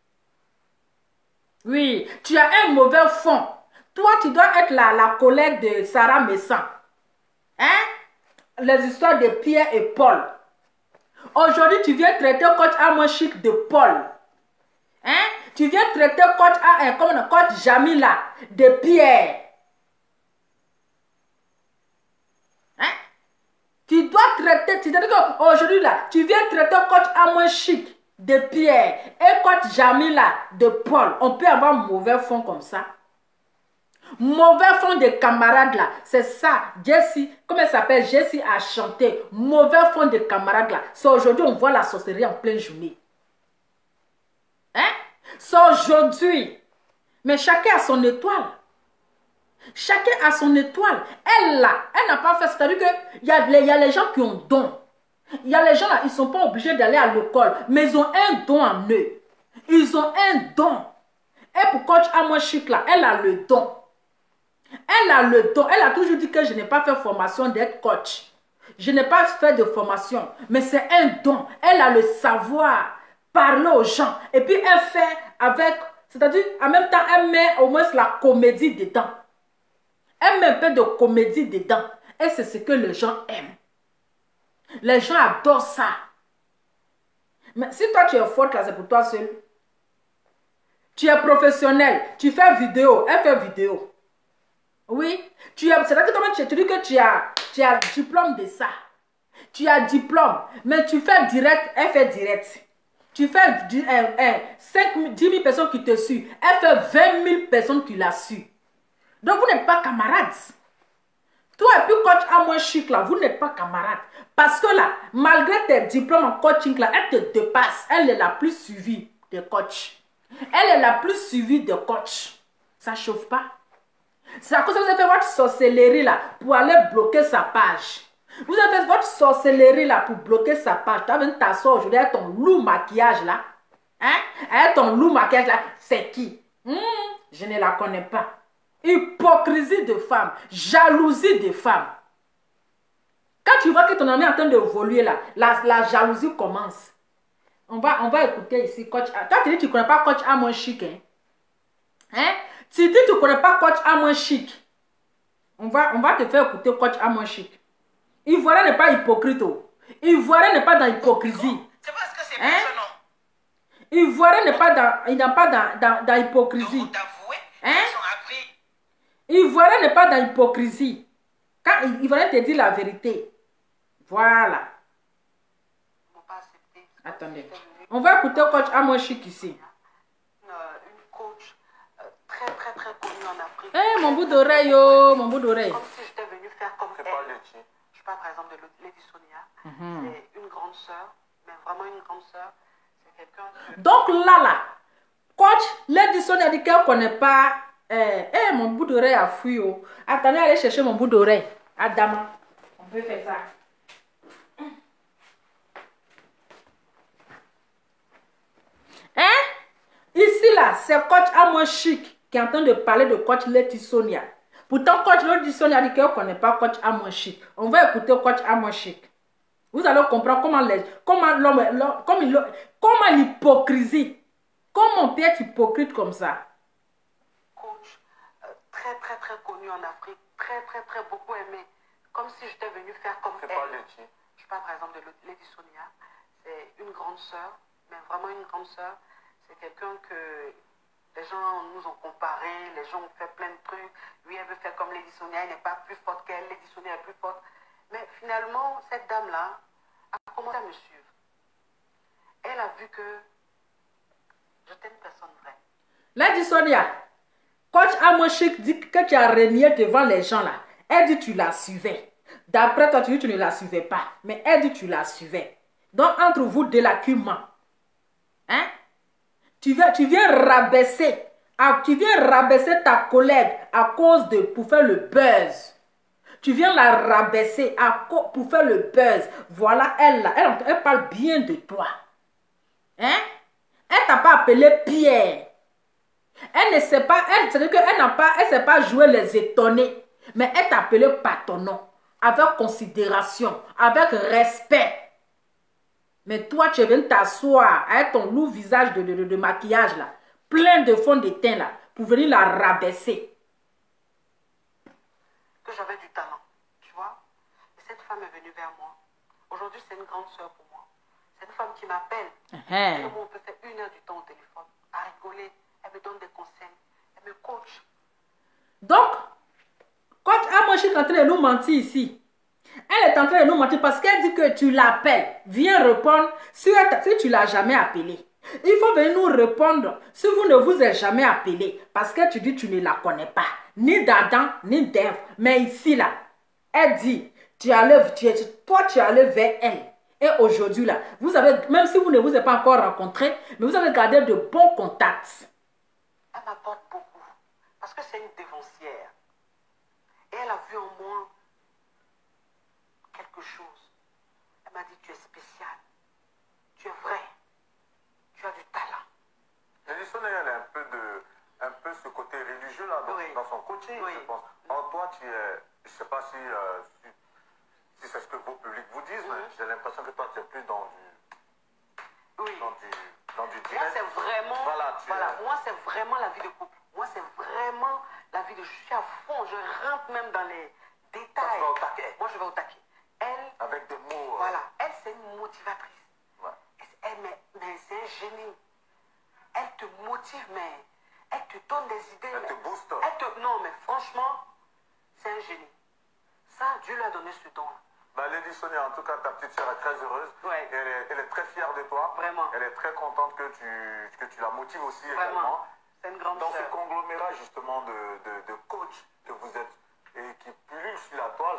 Oui, tu as un mauvais fond. Toi, tu dois être la, la collègue de Sarah Messan. Hein? Les histoires de Pierre et Paul. Aujourd'hui, tu viens traiter coach Amo Chic de Paul. Hein? Tu viens traiter coach, A, comme coach Jamila de Pierre. Hein? Tu dois traiter, tu dois dire qu'aujourd'hui là, tu viens traiter coach Amo Chic de Pierre et coach Jamila de Paul. On peut avoir mauvais fond comme ça. Mauvais fond de camarades là, c'est ça. Jessie, comment elle s'appelle? Jessie a chanté. Mauvais fond de camarades là. C'est aujourd'hui on voit la sorcellerie en pleine journée. Hein? C'est aujourd'hui. Mais chacun a son étoile. Chacun a son étoile. Elle là, elle n'a pas fait. C'est-à-dire qu'il y, y a les gens qui ont don. Il y a les gens là, ils ne sont pas obligés d'aller à l'école. Mais ils ont un don en eux. Ils ont un don. Et pour coach Amo Chic là, elle a le don. Elle a le don. Elle a toujours dit que je n'ai pas fait formation d'être coach. Je n'ai pas fait de formation. Mais c'est un don. Elle a le savoir. Parler aux gens. Et puis elle fait avec... C'est-à-dire, en même temps, elle met au moins la comédie dedans. Elle met un peu de comédie dedans. Et c'est ce que les gens aiment. Les gens adorent ça. Mais si toi tu es forte là, c'est pour toi seul. Tu es professionnel. Tu fais vidéo. Elle fait vidéo. Oui, tu as, c'est là que toi, tu, tu dis que tu as, tu as diplôme de ça. Tu as diplôme, mais tu fais direct, elle fait direct. Tu fais euh, euh, cinq, dix mille personnes qui te suivent, elle fait vingt mille personnes qui la suivent. Donc vous n'êtes pas camarades. Toi et puis coach à moins chic là, vous n'êtes pas camarades. Parce que là, malgré tes diplômes en coaching là, elle te dépasse. Elle est la plus suivie de coach. Elle est la plus suivie de coach. Ça chauffe pas. C'est à cause que vous avez fait votre sorcellerie là pour aller bloquer sa page. Vous avez fait votre sorcellerie là pour bloquer sa page. Tu as vu ta soeur aujourd'hui avec ton loup maquillage là. Hein? Avec ton loup maquillage là. C'est qui? Hmm, je ne la connais pas. Hypocrisie de femme. Jalousie de femme. Quand tu vois que ton ami est en train de évoluer là, la, la jalousie commence. On va, on va écouter ici coach. Toi tu dis que tu ne connais pas coach à moins chic. Hein? Hein? Tu dis que tu ne connais pas coach à moins chic. On va, on va te faire écouter coach à moins chic. Ivoirien n'est pas hypocrite. Ivoirien n'est pas dans l'hypocrisie. C'est parce que c'est hein? pas son nom. Ivoirien n'est pas dans, il n'est pas dans, dans, dans l'hypocrisie. Donc, t'avouer, hein? ils sont appris. Ivoirien n'est pas dans l'hypocrisie. Quand Ivoirien te dit la vérité. Voilà. Ils n'ont pas accepté. Attendez. On va écouter coach à moins chic ici. Une, une coach euh, très très très connue en Afrique. Eh, hey, mon bout d'oreille, oh, mon bout d'oreille. Comme si j'étais venue faire comme elle. Je parle par exemple de Lady Sonia. Mm-hmm. C'est une grande sœur, mais vraiment une grande sœur. C'est quelqu'un que... Donc là, là, coach Lady Sonia dit qu'elle ne connaît pas. Eh, eh, mon bout d'oreille a fui. Oh. Attendez, allez chercher mon bout d'oreille. Adama, on peut faire ça. Hein? Ici, là, c'est coach à moins chic qui est en train de parler de coach Lady Sonia. Pourtant, coach Lady Sonia dit qu'elle ne connaît pas coach à moins chic. On va écouter coach à moins chic. Vous allez comprendre comment les, comment l'homme, comment, comment l'hypocrisie, comment on peut être hypocrite comme ça. Coach euh, très très très connu en Afrique, très très très beaucoup aimé, comme si j'étais venue faire comme elle. Je parle par exemple de Lady Sonia, c'est une grande sœur, mais vraiment une grande sœur. C'est quelqu'un que les gens nous ont comparé, les gens ont fait plein de trucs. Lui, elle veut faire comme Lady Sonia, elle n'est pas plus forte qu'elle, Lady Sonia est plus forte. Mais finalement, cette dame-là a commencé à me suivre. Elle a vu que j'étais une personne vraie. Lady Sonia, coach Amoshik dit que tu as renié devant les gens là. Elle dit que tu la suivais. D'après toi, tu dis que tu ne la suivais pas. Mais elle dit que tu la suivais. Donc, entre vous, de l'accueillement. Hein? Tu viens, tu viens rabaisser. Tu viens rabaisser ta collègue à cause de, pour faire le buzz. Tu viens la rabaisser à, pour faire le buzz. Voilà, elle là, elle, elle parle bien de toi. Hein? Elle t'a pas appelé Pierre. Elle ne sait pas, elle, c'est-à-dire qu'elle n'a pas, elle sait pas jouer les étonnés. Mais elle t'a appelé par ton nom. Avec considération, avec respect. Mais toi, tu viens t'asseoir avec ton lourd visage de, de, de, de maquillage là, plein de fond de teint là, pour venir la rabaisser. Que j'avais du talent, tu vois. Et cette femme est venue vers moi. Aujourd'hui, c'est une grande sœur pour moi. C'est une femme qui m'appelle. Uh-huh. On peut faire une heure du temps au téléphone, à rigoler. Elle me donne des conseils. Elle me coach. Donc, coach Amoshik est en train de nous mentir ici. Elle est en train de nous mentir parce qu'elle dit que tu l'appelles. Viens répondre si, si tu ne l'as jamais appelé. Il faut venir nous répondre si vous ne vous êtes jamais appelé. Parce que tu dis que tu ne la connais pas. Ni d'Adam, ni d'Ève. Mais ici, là, elle dit, tu allais, tu, toi, tu allais vers elle. Et aujourd'hui, là, vous avez, même si vous ne vous êtes pas encore rencontrés, mais vous avez gardé de bons contacts. Elle m'apporte beaucoup. Parce que c'est une dévancière. Et elle a vu en moi quelque chose. Elle m'a dit, tu es spécial. Tu es vrai. Tu as du talent. Lady Sonia, elle a un peu, de, un peu ce côté religieux là, dans, oui. dans son coaching, oui. je pense. Or, toi, tu es, je ne sais pas si, euh, si, si c'est ce que vos publics vous disent, mm-hmm. mais j'ai l'impression que toi, tu es plus dans du... Oui. Dans du, dans du moi, c'est vraiment... Voilà, voilà es... moi, c'est vraiment la vie de couple. Moi, c'est vraiment la vie de... Je suis à fond, je rentre même dans les détails. Au taquet. Moi, je vais au taquet. Elle... Avec des mots... Voilà. Elle, c'est une motivatrice. Ouais. Elle, mais, mais c'est un génie. Elle te motive, mais elle te donne des idées. Elle te booste. Elle te, non, mais franchement, c'est un génie. Ça, Dieu lui a donné ce don. Bah, Lady Sonia, en tout cas, ta petite sœur est très heureuse. Ouais. Elle, est, elle est très fière de toi. Vraiment. Elle est très contente que tu, que tu la motives aussi. Vraiment. Également. C'est une grande Dans sœur. ce conglomérat, justement, de, de, de coach que vous êtes et qui pullule sur la toile,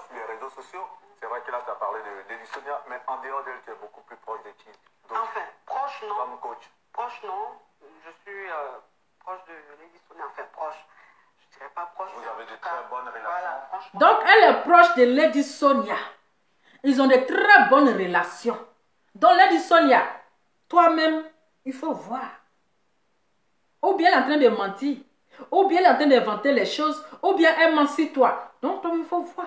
sociaux. C'est vrai que là, tu as parlé de Lady Sonia, mais en dehors d'elle, tu es beaucoup plus proche de qui? Enfin, proche, non. Comme coach. Proche, non. Je suis euh, proche de Lady Sonia. Enfin, proche. Je dirais pas proche. Vous avez de cas, très bonnes relations. Voilà, franchement. Donc, elle est proche de Lady Sonia. Ils ont de très bonnes relations. Donc, Lady Sonia, toi-même, il faut voir. Ou bien elle est en train de mentir. Ou bien elle est en train d'inventer les choses. Ou bien elle ment sur toi. Donc, toi, il faut voir.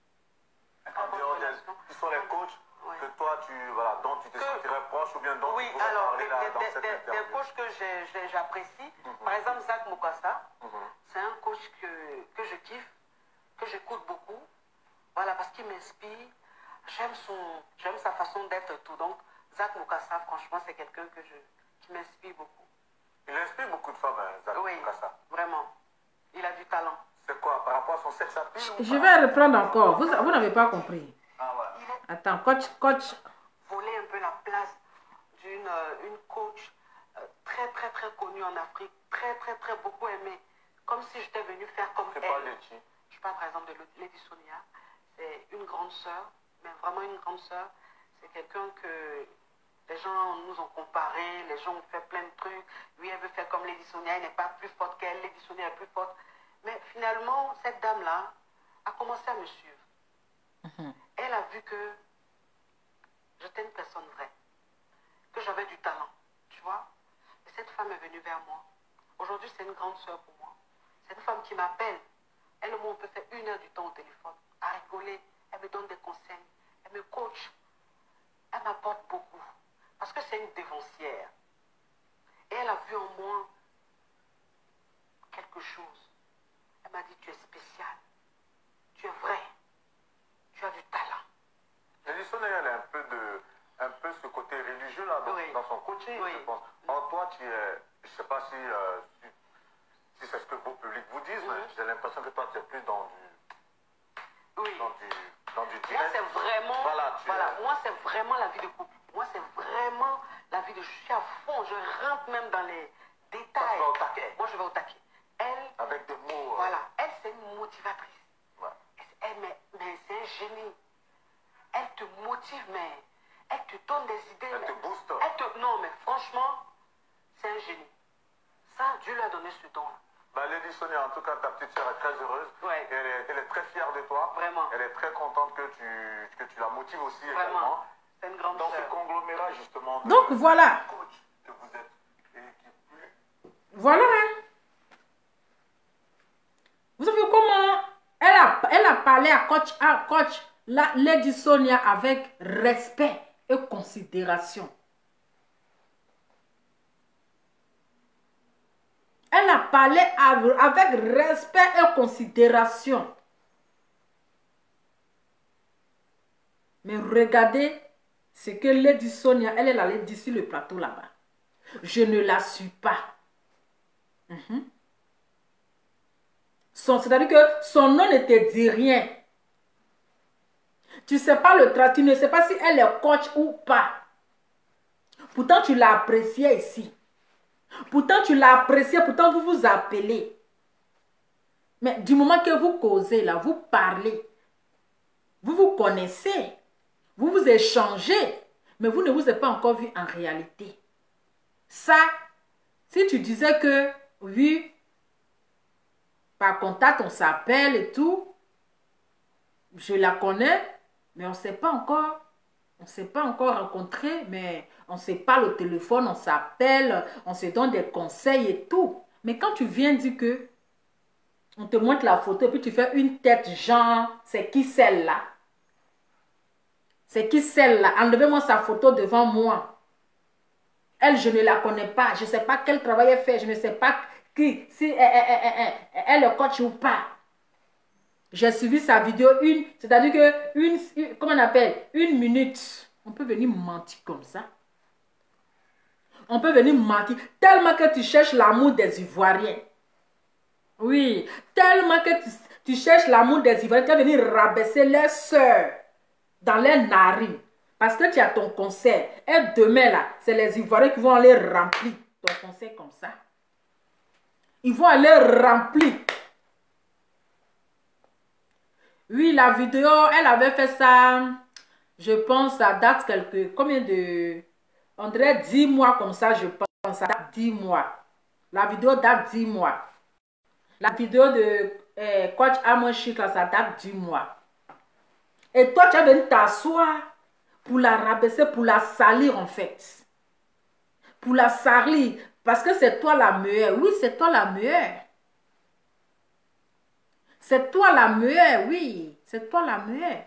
En dehors d'elle, qui sont les coachs Ouais. que toi, tu, voilà, dont tu te Que- sentirais proche ou bien dont Oui, tu pourrais alors, parler des, là, des- dans des- cette des- des interview. coachs que j'ai- j'ai- j'apprécie, Mhm. par exemple, Zach Mukasa, Mhm. c'est un coach que, que je kiffe, que j'écoute beaucoup, voilà, parce qu'il m'inspire. J'aime son, j'aime sa façon d'être et tout. Donc, Zach Mukasa, franchement, c'est quelqu'un que je, qui m'inspire beaucoup. Il inspire beaucoup de femmes, hein, Zach Oui, Mukasa. vraiment. Il a du talent. C'est quoi, par rapport à son sex appeal ou Je par- vais reprendre encore. Vous, vous n'avez pas compris. Ah ouais. Il a Attends, coach, coach. volé un peu la place d'une euh, une coach euh, très, très, très connue en Afrique, très, très, très beaucoup aimée. Comme si j'étais venue faire comme C'est elle. pas Lady. Je parle par exemple de Lady Sonia. C'est une grande sœur, mais vraiment une grande sœur. C'est quelqu'un que les gens nous ont comparé, les gens ont fait plein de trucs. Lui, elle veut faire comme Lady Sonia, elle n'est pas plus forte qu'elle, Lady Sonia est plus forte. Mais finalement, cette dame-là a commencé à me suivre. Elle a vu que j'étais une personne vraie, que j'avais du talent, tu vois. Et cette femme est venue vers moi. Aujourd'hui, c'est une grande sœur pour moi. C'est une femme qui m'appelle. Elle et moi, on peut faire une heure du temps au téléphone, à rigoler. Elle me donne des conseils. Elle me coach. Elle m'apporte beaucoup. Parce que c'est une dévancière. Et elle a vu en moi quelque chose. Elle m'a dit, tu es spécial. Tu es vrai. Tu as du talent. Lady Sonia, elle a un peu, de, un peu ce côté religieux là, dans, Oui. dans son coaching, Oui. je pense. Or, toi, tu es, je ne sais pas si, euh, si, si c'est ce que vos publics vous disent, mais Mhm. j'ai l'impression que toi, tu es plus dans du, Oui. dans du, dans du Moi, direct. c'est vraiment, Voilà, tu voilà, es- moi, c'est vraiment la vie de couple. Moi, c'est vraiment la vie de... Je suis à fond, je rentre même dans les détails. Tu vas au taquet. Moi, je vais au taquet. Elle, Avec des mots. euh, voilà, elle, c'est une motivatrice. ouais. Elle, mais mais c'est un génie. Elle te motive, mais elle te donne des idées. Elle mais- te booste. elle te- non, mais franchement, c'est un génie. Ça, Dieu lui a donné ce don-là. Bah, Lady Sonia, en tout cas, ta petite sœur est très heureuse. Ouais. Elle, est, elle est très fière de toi. Vraiment. Elle est très contente que tu, que tu la motives aussi Vraiment. également. C'est une grande Dans ce sœur. conglomérat, justement. de- Donc, voilà. coach que vous êtes. Et qui plus. Voilà. Hein. Vous savez comment elle a, elle a parlé à coach, à coach la Lady Sonia avec respect et considération. Elle a parlé avec respect et considération. Mais regardez ce que Lady Sonia, elle est allée dire sur le plateau là-bas. Je ne la suis pas. Mm-hmm. C'est-à-dire que son nom ne te dit rien. Tu ne sais pas le tra- tu ne sais pas si elle est coach ou pas. Pourtant, tu l'as appréciée ici. Pourtant, tu l'as appréciée, pourtant vous vous appelez. Mais du moment que vous causez là, vous parlez, vous vous connaissez, vous vous échangez, mais vous ne vous êtes pas encore vu en réalité. Ça, si tu disais que, oui, par contact, on s'appelle et tout, je la connais, mais on ne s'est pas encore, on s'est pas encore rencontré, mais on se parle au téléphone, on s'appelle, on se donne des conseils et tout. Mais quand tu viens dire que on te montre la photo et puis tu fais une tête genre, c'est qui celle-là? C'est qui celle-là? Enlevez-moi sa photo devant moi. Elle, je ne la connais pas. Je ne sais pas quel travail elle fait. Je ne sais pas qui, si elle, elle, elle, elle, elle est coach ou pas. J'ai suivi sa vidéo, une, c'est-à-dire que, une, une, comment on appelle? Une minute. On peut venir mentir comme ça. On peut venir mentir tellement que tu cherches l'amour des Ivoiriens. Oui, tellement que tu, tu cherches l'amour des Ivoiriens, tu vas venir rabaisser les sœurs dans les narines. Parce que tu as ton concert. Et demain, là, c'est les Ivoiriens qui vont aller remplir ton concert comme ça. Ils vont aller remplir. Oui, la vidéo, elle avait fait ça, je pense, ça date quelques, combien de, on dirait dix mois comme ça, je pense, ça date dix mois. La vidéo date dix mois. La vidéo de eh, coach Amon Chic, là, ça date dix mois. Et toi, tu as venu t'asseoir pour la rabaisser, pour la salir en fait. Pour la salir, parce que c'est toi la meilleure. Oui, c'est toi la meilleure. C'est toi la meilleure, oui. C'est toi la meilleure.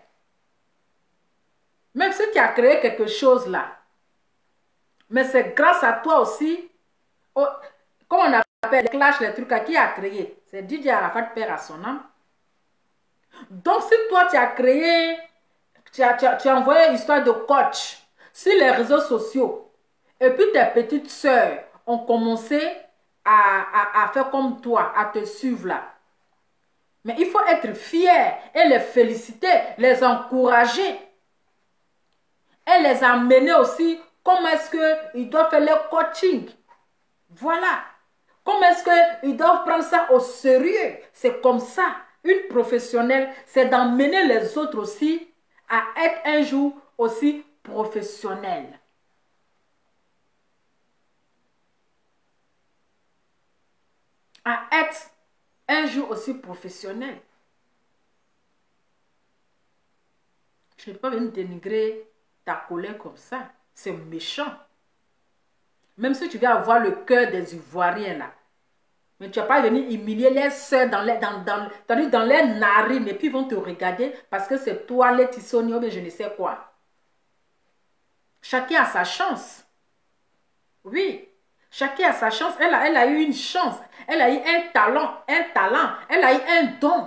Même si tu as créé quelque chose là. Mais c'est grâce à toi aussi. Oh, comment on appelle les clashs, les trucs à qui a créé. C'est Didier Arafat, père à son âme. Donc si toi tu as créé, tu as, tu as, tu as envoyé une histoire de coach sur les réseaux sociaux. Et puis tes petites sœurs ont commencé à, à, à faire comme toi, à te suivre là. Mais il faut être fier et les féliciter, les encourager. Et les amener aussi comment est-ce qu'ils doivent faire leur coaching. Voilà. Comment est-ce qu'ils doivent prendre ça au sérieux. C'est comme ça. Une professionnelle, c'est d'emmener les autres aussi à être un jour aussi professionnel. À être un jour aussi professionnel. Je n'ai pas venu dénigrer ta colère comme ça. C'est méchant. Même si tu vas avoir le cœur des Ivoiriens là. Mais tu n'as pas venu humilier les soeurs dans les, dans, dans, dans, dans les narines. Et puis ils vont te regarder parce que c'est toi les tissonniers ou bien je ne sais quoi. Chacun a sa chance. Oui. Chacun a sa chance. Elle a, elle a eu une chance. Elle a eu un talent. Un talent. Elle a eu un don.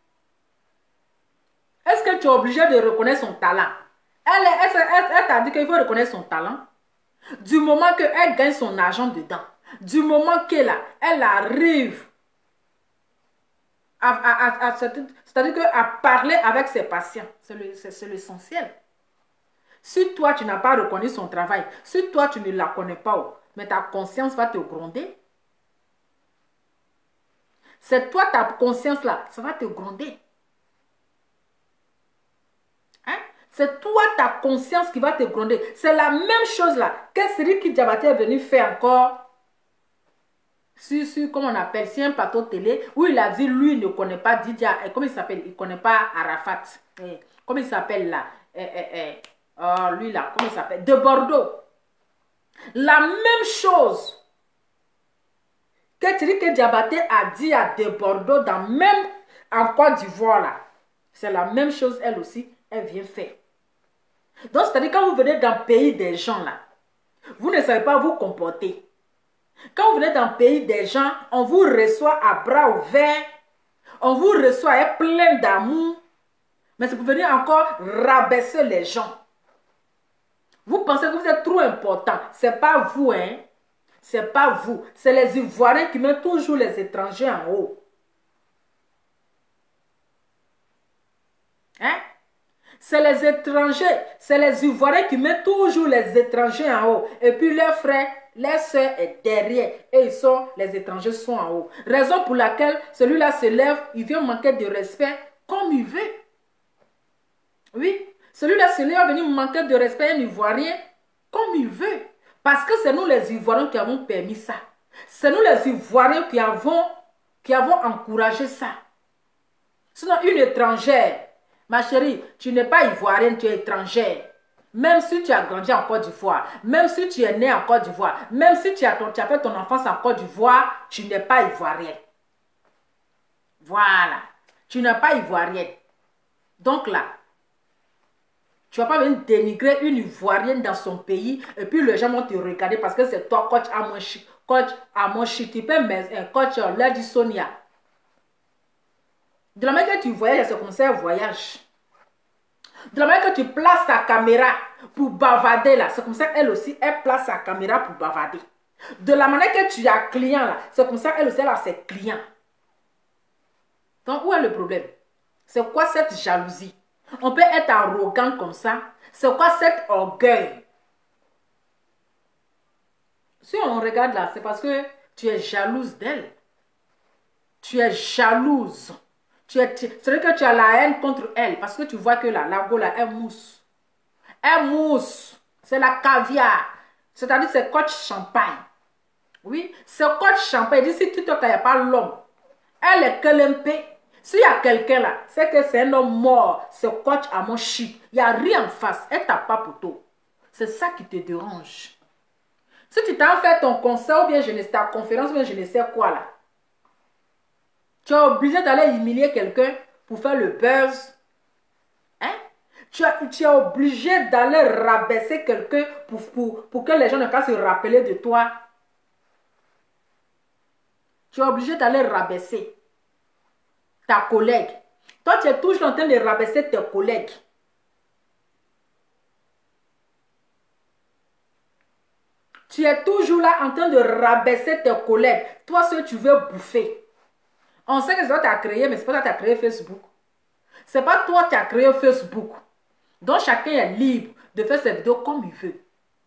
Est-ce que tu es obligé de reconnaître son talent? Elle, elle, elle, elle t'a dit qu'il faut reconnaître son talent. Du moment qu'elle gagne son argent dedans. Du moment qu'elle elle arrive à, à, à, à c'est-à-dire à parler avec ses patients. C'est l'essentiel. Si toi, tu n'as pas reconnu son travail, si toi, tu ne la connais pas, mais ta conscience va te gronder. C'est toi, ta conscience là, ça va te gronder. Hein? C'est toi, ta conscience qui va te gronder. C'est la même chose là que Sidiki Diabaté est venu faire encore sur, sur, comment on appelle, sur un plateau télé où il a dit, lui, il ne connaît pas Didia, et comment il s'appelle, il ne connaît pas Arafat. Et, comment il s'appelle là et, et, et, oh, lui là, comment il s'appelle, de Bordeaux. La même chose que Sidiki Diabaté a dit à de Bordeaux, dans même en Côte d'Ivoire là. C'est la même chose, elle aussi, elle vient faire. Donc, c'est-à-dire quand vous venez dans le pays des gens là, vous ne savez pas vous comporter. Quand vous venez dans le pays des gens, on vous reçoit à bras ouverts, on vous reçoit et plein d'amour, mais c'est pour venir encore rabaisser les gens. Vous pensez que vous êtes trop important. C'est pas vous, hein. C'est pas vous. C'est les Ivoiriens qui mettent toujours les étrangers en haut. Hein? C'est les étrangers, c'est les Ivoiriens qui mettent toujours les étrangers en haut. Et puis leurs frères, leurs soeurs est derrière. Et ils sont, les étrangers sont en haut. Raison pour laquelle celui-là se lève, il vient manquer de respect comme il veut. Oui, celui-là se lève venir manquer de respect à un Ivoirien comme il veut. Parce que c'est nous les Ivoiriens qui avons permis ça. C'est nous les Ivoiriens qui avons, qui avons encouragé ça. Sinon, une étrangère, ma chérie, tu n'es pas ivoirienne, tu es étrangère. Même si tu as grandi en Côte d'Ivoire, même si tu es né en Côte d'Ivoire, même si tu as, ton, tu as fait ton enfance en Côte d'Ivoire, tu n'es pas ivoirienne. Voilà. Tu n'es pas ivoirienne. Donc là, tu ne vas pas venir dénigrer une ivoirienne dans son pays et puis les gens vont te regarder parce que c'est toi, coach Amon Chic. Coach Amon Chic, tu peux mettre coach Lady Sonia. De la manière que tu voyages, c'est comme ça un voyage. De la manière que tu places ta caméra pour bavarder là, c'est comme ça elle aussi, elle place sa caméra pour bavarder. De la manière que tu as client là, c'est comme ça elle aussi, elle a ses clients. Donc où est le problème? C'est quoi cette jalousie? On peut être arrogant comme ça. C'est quoi cet orgueil? Si on regarde là, c'est parce que tu es jalouse d'elle. Tu es jalouse. C'est vrai que tu as la haine contre elle parce que tu vois que la, la go là, elle mousse. Elle mousse. C'est la caviar. C'est-à-dire c'est coach champagne. Oui, c'est coach champagne. Il dit si tu te il n'y a pas l'homme. Elle est quelempé. S'il y a quelqu'un là, c'est que c'est un homme mort. C'est coach à mon chip. Il n'y a rien en face. Elle t'a pas poteau. C'est ça qui te dérange. Si tu t'en fais ton concert ou bien je ne sais, ta conférence ou bien je ne sais quoi là. Tu es obligé d'aller humilier quelqu'un pour faire le buzz. Hein? Tu, as, tu es obligé d'aller rabaisser quelqu'un pour, pour, pour que les gens ne puissent se rappeler de toi. Tu es obligé d'aller rabaisser ta collègue. Toi, tu es toujours en train de rabaisser tes collègues. Tu es toujours là en train de rabaisser tes collègues. Toi, ce que tu veux bouffer. On sait que c'est toi qui as créé, mais c'est pas toi qui as créé Facebook. C'est pas toi qui as créé Facebook. Donc, chacun est libre de faire ses vidéos comme il veut.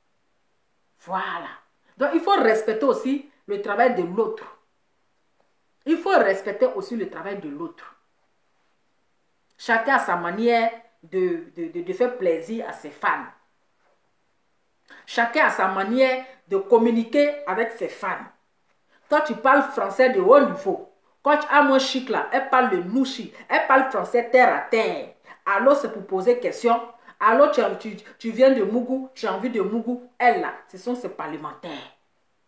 Voilà. Donc, il faut respecter aussi le travail de l'autre. Il faut respecter aussi le travail de l'autre. Chacun a sa manière de, de, de, de faire plaisir à ses fans. Chacun a sa manière de communiquer avec ses fans. Toi, tu parles français de haut niveau. Quand tu as mon chic là, elle parle de nouchi. Elle parle français terre à terre. Alors, c'est pour poser question. Alors, tu, tu, tu viens de Mougou, tu as envie de Mougou. Elle là, ce sont ses parlementaires.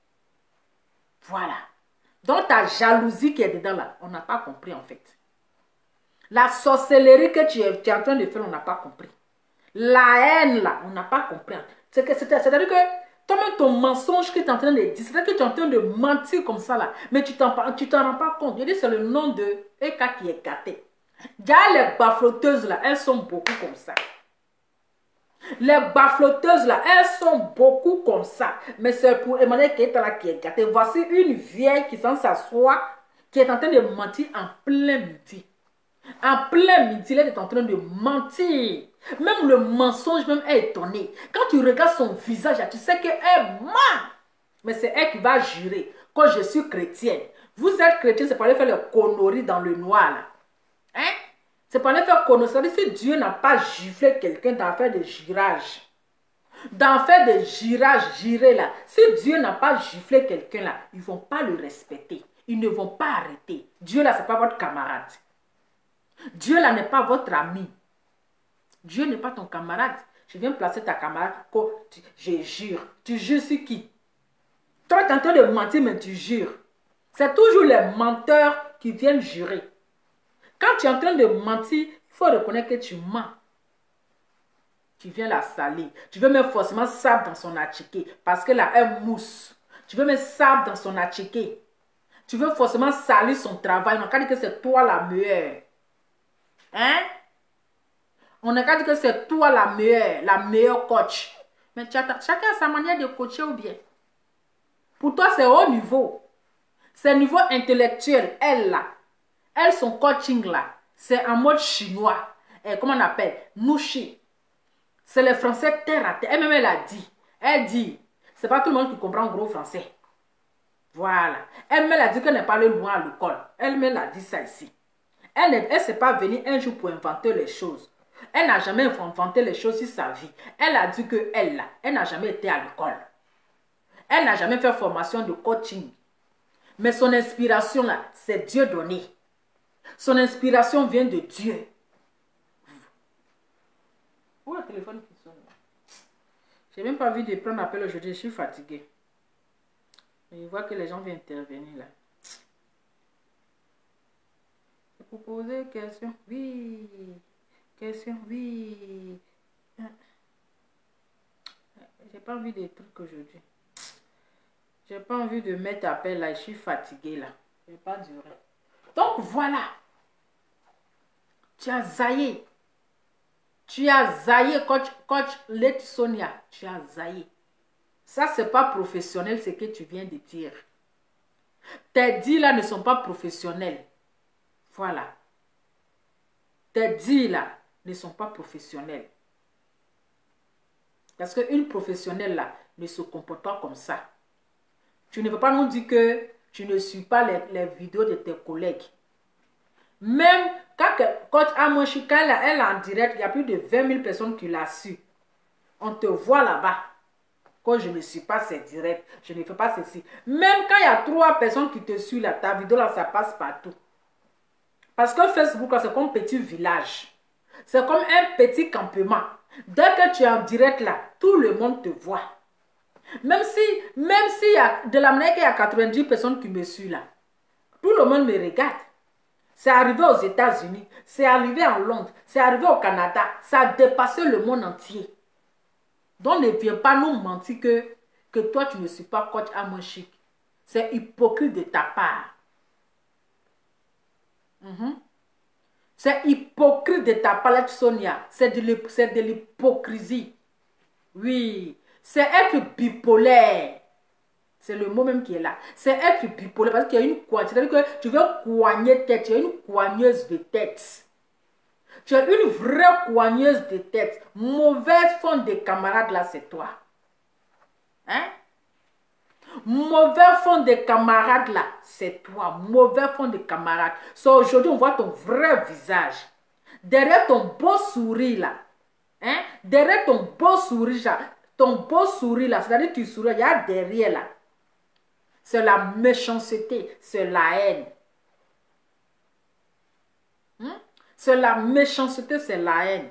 Voilà. Donc, ta jalousie qui est dedans là, on n'a pas compris en fait. La sorcellerie que tu es, tu es en train de faire, on n'a pas compris. La haine là, on n'a pas compris. C'est-à-dire que toi-même, ton mensonge que tu es en train de dire, c'est-à-dire que tu es en train de mentir comme ça là, mais tu t'en rends pas compte. Je dis, c'est le nom de Eka qui est gâté. Déjà, les bafloteuses là, elles sont beaucoup comme ça. Les bafloteuses là, elles sont beaucoup comme ça. Mais c'est pour Emmanuel Keita qui est gâté. Voici une vieille qui s'en s'assoit, qui est en train de mentir en plein midi. En plein midi, elle est en train de mentir. Même le mensonge même est étonné. Quand tu regardes son visage, tu sais qu'elle ment. Mais c'est elle qui va jurer. Quand je suis chrétienne. Vous êtes chrétien, c'est pour aller faire le connerie dans le noir là. Hein? C'est pour aller faire connerie. C'est-à-dire si Dieu n'a pas giflé quelqu'un d'en faire des girages. D'en faire des girages, girer là. Si Dieu n'a pas giflé quelqu'un là, ils ne vont pas le respecter. Ils ne vont pas arrêter. Dieu là, ce n'est pas votre camarade. Dieu là n'est pas votre ami. Dieu n'est pas ton camarade. Je viens placer ta camarade. Je jure. Tu jures sur qui? Toi, tu es en train de mentir, mais tu jures. C'est toujours les menteurs qui viennent jurer. Quand tu es en train de mentir, il faut reconnaître que tu mens. Tu viens la salir. Tu veux mettre forcément sable dans son attiqué. Parce que là, elle mousse. Tu veux mettre sable dans son attiqué. Tu veux forcément salir son travail. On n'a qu'à dire que c'est toi la meilleure. Hein? On n'a qu'à dire que c'est toi la meilleure, la meilleure coach. Mais tu as, chacun a sa manière de coacher ou bien. Pour toi, c'est haut niveau. C'est niveau intellectuel. Elle là, elle, son coaching là, c'est en mode chinois. Et comment on appelle? Nouchi. C'est le français terre à terre. Elle-même, elle a dit. Elle dit, c'est pas tout le monde qui comprend gros français. Voilà. Elle-même, elle a dit qu'elle n'est pas le loin à l'école. Elle-même, elle a dit ça ici. Elle ne s'est pas venue un jour pour inventer les choses. Elle n'a jamais inventé les choses sur sa vie. Elle a dit que elle, là, elle n'a jamais été à l'école. Elle n'a jamais fait formation de coaching. Mais son inspiration, là, c'est Dieu donné. Son inspiration vient de Dieu. Où est le téléphone qui sonne là? Je n'ai même pas envie de prendre l'appel aujourd'hui. Je suis fatiguée. Mais je vois que les gens viennent intervenir là. Pour poser question, oui. Question, oui. J'ai pas envie de trucs aujourd'hui. J'ai pas envie de mettre appel là. Je suis fatiguée là. Je vais pas durer. Donc voilà. Tu as zaillé. Tu as zaillé, coach, coach Leti Sonia. Tu as zaillé. Ça, c'est pas professionnel ce que tu viens de dire. Tes dits là ne sont pas professionnels. Voilà. Tes dits là ne sont pas professionnels. Parce qu'une professionnelle là ne se comporte pas comme ça. Tu ne peux pas nous dire que tu ne suis pas les, les vidéos de tes collègues. Même quand coach Amoshi, quand elle, elle est en direct, il y a plus de vingt mille personnes qui l'ont su. On te voit là-bas. Quand je ne suis pas, c'est direct. Je ne fais pas ceci. Même quand il y a trois personnes qui te suivent là, ta vidéo là, ça passe partout. Parce que Facebook, c'est comme un petit village. C'est comme un petit campement. Dès que tu es en direct là, tout le monde te voit. Même si, même si y a, de la manière qu'il y a quatre-vingt-dix personnes qui me suivent là, tout le monde me regarde. C'est arrivé aux États-Unis, c'est arrivé en Londres, c'est arrivé au Canada, ça a dépassé le monde entier. Donc ne viens pas nous mentir que, que toi tu ne suis pas coach Amoshi. C'est hypocrite de ta part. Mm-hmm. C'est hypocrite de ta part, Sonia. C'est de l'hypocrisie. Oui. C'est être bipolaire. C'est le mot même qui est là. C'est être bipolaire parce qu'il y a une coigne. C'est-à-dire que tu veux coigner tête. Tu es une coigneuse de tête. Tu es une vraie coigneuse de tête. Mauvaise fond de camarades là, c'est toi. Hein? Mauvais fond de camarades là, c'est toi. Mauvais fond de camarades. So, aujourd'hui, on voit ton vrai visage. Derrière ton beau sourire là. Hein? Derrière ton beau sourire là. Ton beau sourire là. C'est-à-dire que tu souris. Il y a derrière là. C'est la méchanceté. C'est la haine. Hmm? C'est la méchanceté. C'est la haine.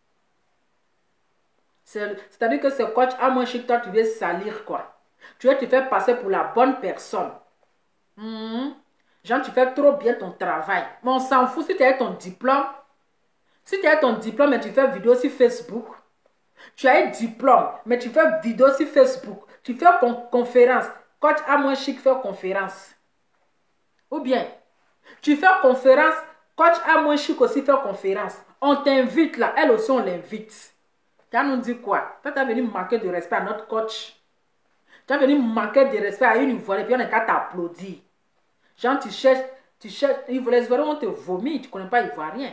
C'est-à-dire que c'est coach Amoshi, toi tu veux salir quoi. Tu veux te faire passer pour la bonne personne. Mmh. Genre, tu fais trop bien ton travail. Mais on s'en fout si tu as ton diplôme. Si tu as ton diplôme et tu fais vidéo sur Facebook. Tu as un diplôme, mais tu fais vidéo sur Facebook. Tu fais con conférence. Coach Amoshi fait conférence. Ou bien, tu fais conférence. Coach Amoshi aussi fait conférence. On t'invite là. Elle aussi, on l'invite. Tu as nous dit quoi? Tu as venu manquer de respect à notre coach. Tu es venu manquer de respect à une Ivoirienne et puis on est qu'à t'applaudir. Genre, tu cherches, tu cherches, les Ivoiriens vont te vomir, tu ne connais pas Ivoirien.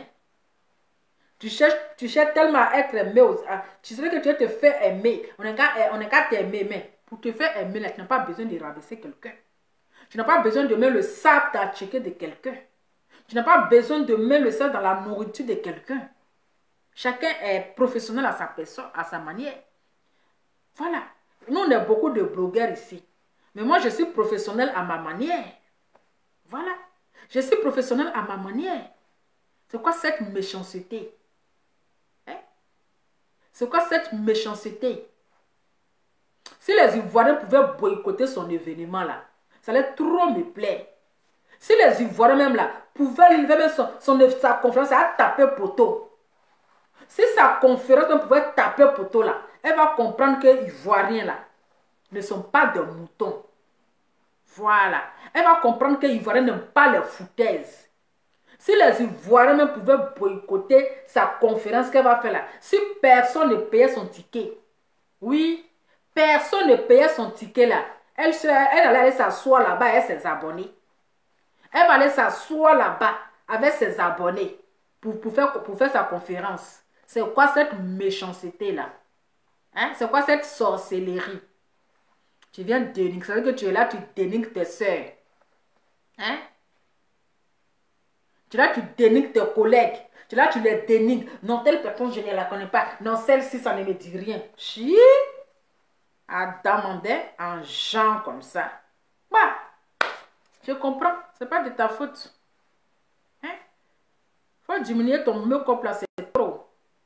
Tu cherches, tu cherches tellement à être aimé. Tu sais que tu vas te faire aimer. On est qu'à t'aimer, mais pour te faire aimer, là, tu n'as pas besoin de rabaisser quelqu'un. Tu n'as pas besoin de mettre le sable à checker de quelqu'un. Tu n'as pas besoin de mettre le sable dans la nourriture de quelqu'un. Chacun est professionnel à sa personne, à sa manière. Voilà. Nous, on a beaucoup de blogueurs ici. Mais moi, je suis professionnel à ma manière. Voilà. Je suis professionnel à ma manière. C'est quoi cette méchanceté? Hein? C'est quoi cette méchanceté? Si les Ivoiriens pouvaient boycotter son événement là, ça allait trop me plaire. Si les Ivoiriens même là pouvaient lever même son, son, sa conférence à taper poteau. Si sa conférence même pouvait taper poteau là, elle va comprendre que les Ivoiriens là ne sont pas des moutons. Voilà. Elle va comprendre que les Ivoiriens n'aiment pas les foutaises. Si les Ivoiriens même pouvaient boycotter sa conférence qu'elle va faire là, si personne ne payait son ticket, oui, personne ne payait son ticket là, elle, se, elle allait aller s'asseoir là-bas avec ses abonnés. Elle va aller s'asseoir là-bas avec ses abonnés pour, pour, faire, pour faire sa conférence. C'est quoi cette méchanceté là? Hein? C'est quoi cette sorcellerie? Tu viens dénigrer, ça veut dire que tu es là, tu dénigres tes soeurs. Hein? Tu es là, tu dénigres tes collègues. Tu es là, tu les dénigres. Non, telle personne, je ne la connais pas. Non, celle-ci, ça ne me dit rien. Chi! À demander un genre comme ça. Bah, je comprends. Ce n'est pas de ta faute. Hein? Faut diminuer ton make-up là, c'est trop.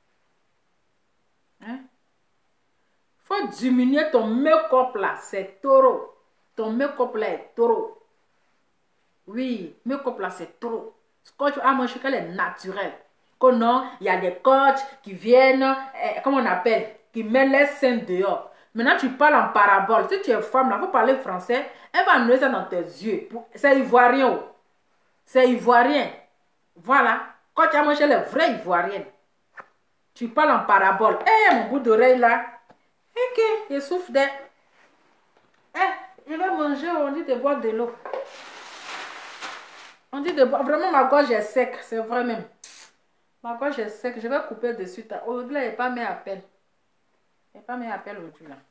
Hein? Faut diminuer ton make-up là, c'est trop. Ton make-up là est trop. Oui, make-up là, c'est trop. Coach Amoshi, elle est naturelle. Que non, il y a des coachs qui viennent, eh, comment on appelle, qui mettent les seins dehors. Maintenant, tu parles en parabole. Si tu es femme, là, faut parler français, elle va nouer ça dans tes yeux. C'est ivoirien. C'est ivoirien. Voilà. Coach Amoshi, elle est vraie ivoirienne. Tu parles en parabole. Eh, mon bout d'oreille là. Ok, je souffre de... Eh, je vais manger, on dit de boire de l'eau. On dit de boire... Vraiment, ma gorge est sec, c'est vrai même. Ma gorge est sec, je vais couper de suite. Aujourd'hui, il n'y a pas mes appels. Il n'y a pas mes appels aujourd'hui là.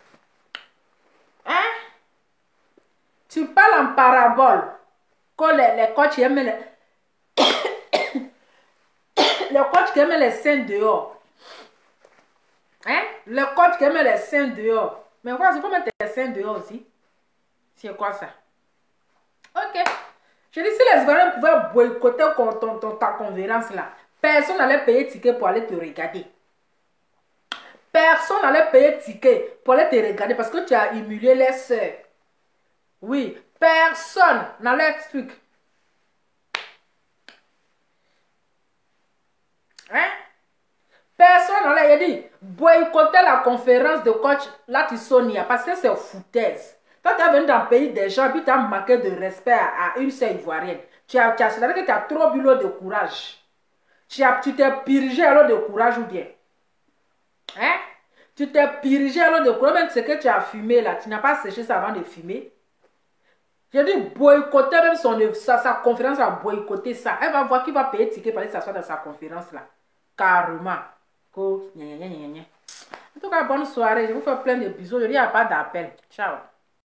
Hein? Tu parles en parabole. Quand les, les coachs aiment les... coach qui met les seins dehors. Hein? Le coach qui met les seins dehors. Mais voilà, tu peux mettre tes seins dehors aussi. C'est quoi ça? Ok. Je dis, si les Ivoiriens pouvaient boycotter ton, ton, ton, ta conférence là, personne n'allait payer ticket pour aller te regarder. Personne n'allait payer ticket pour aller te regarder parce que tu as humilié les sœurs. Oui, personne n'allait expliquer. Hein? Personne n'allait dit boycotter la conférence de coach Laty Sonia parce que c'est foutaise. Quand tu es venu dans le pays des gens puis tu as manqué de respect à, à une seule ivoirienne, tu as, tu as, c'est-à-dire que tu as trop bu l'eau de courage. Tu as, tu t'es purgé à l'eau de courage ou bien? Hein? Tu t'es purgé à l'eau de courage, même ce que tu as fumé là, tu n'as pas séché ça avant de fumer. J'ai dit boycotter même son, sa, sa conférence, va boycotter ça. Elle va voir qui va payer ticket pour aller s'asseoir dans sa conférence là. Carrément. En tout cas, bonne soirée. Je vous fais plein de bisous. Je dis, il n'y a pas d'appel. Ciao.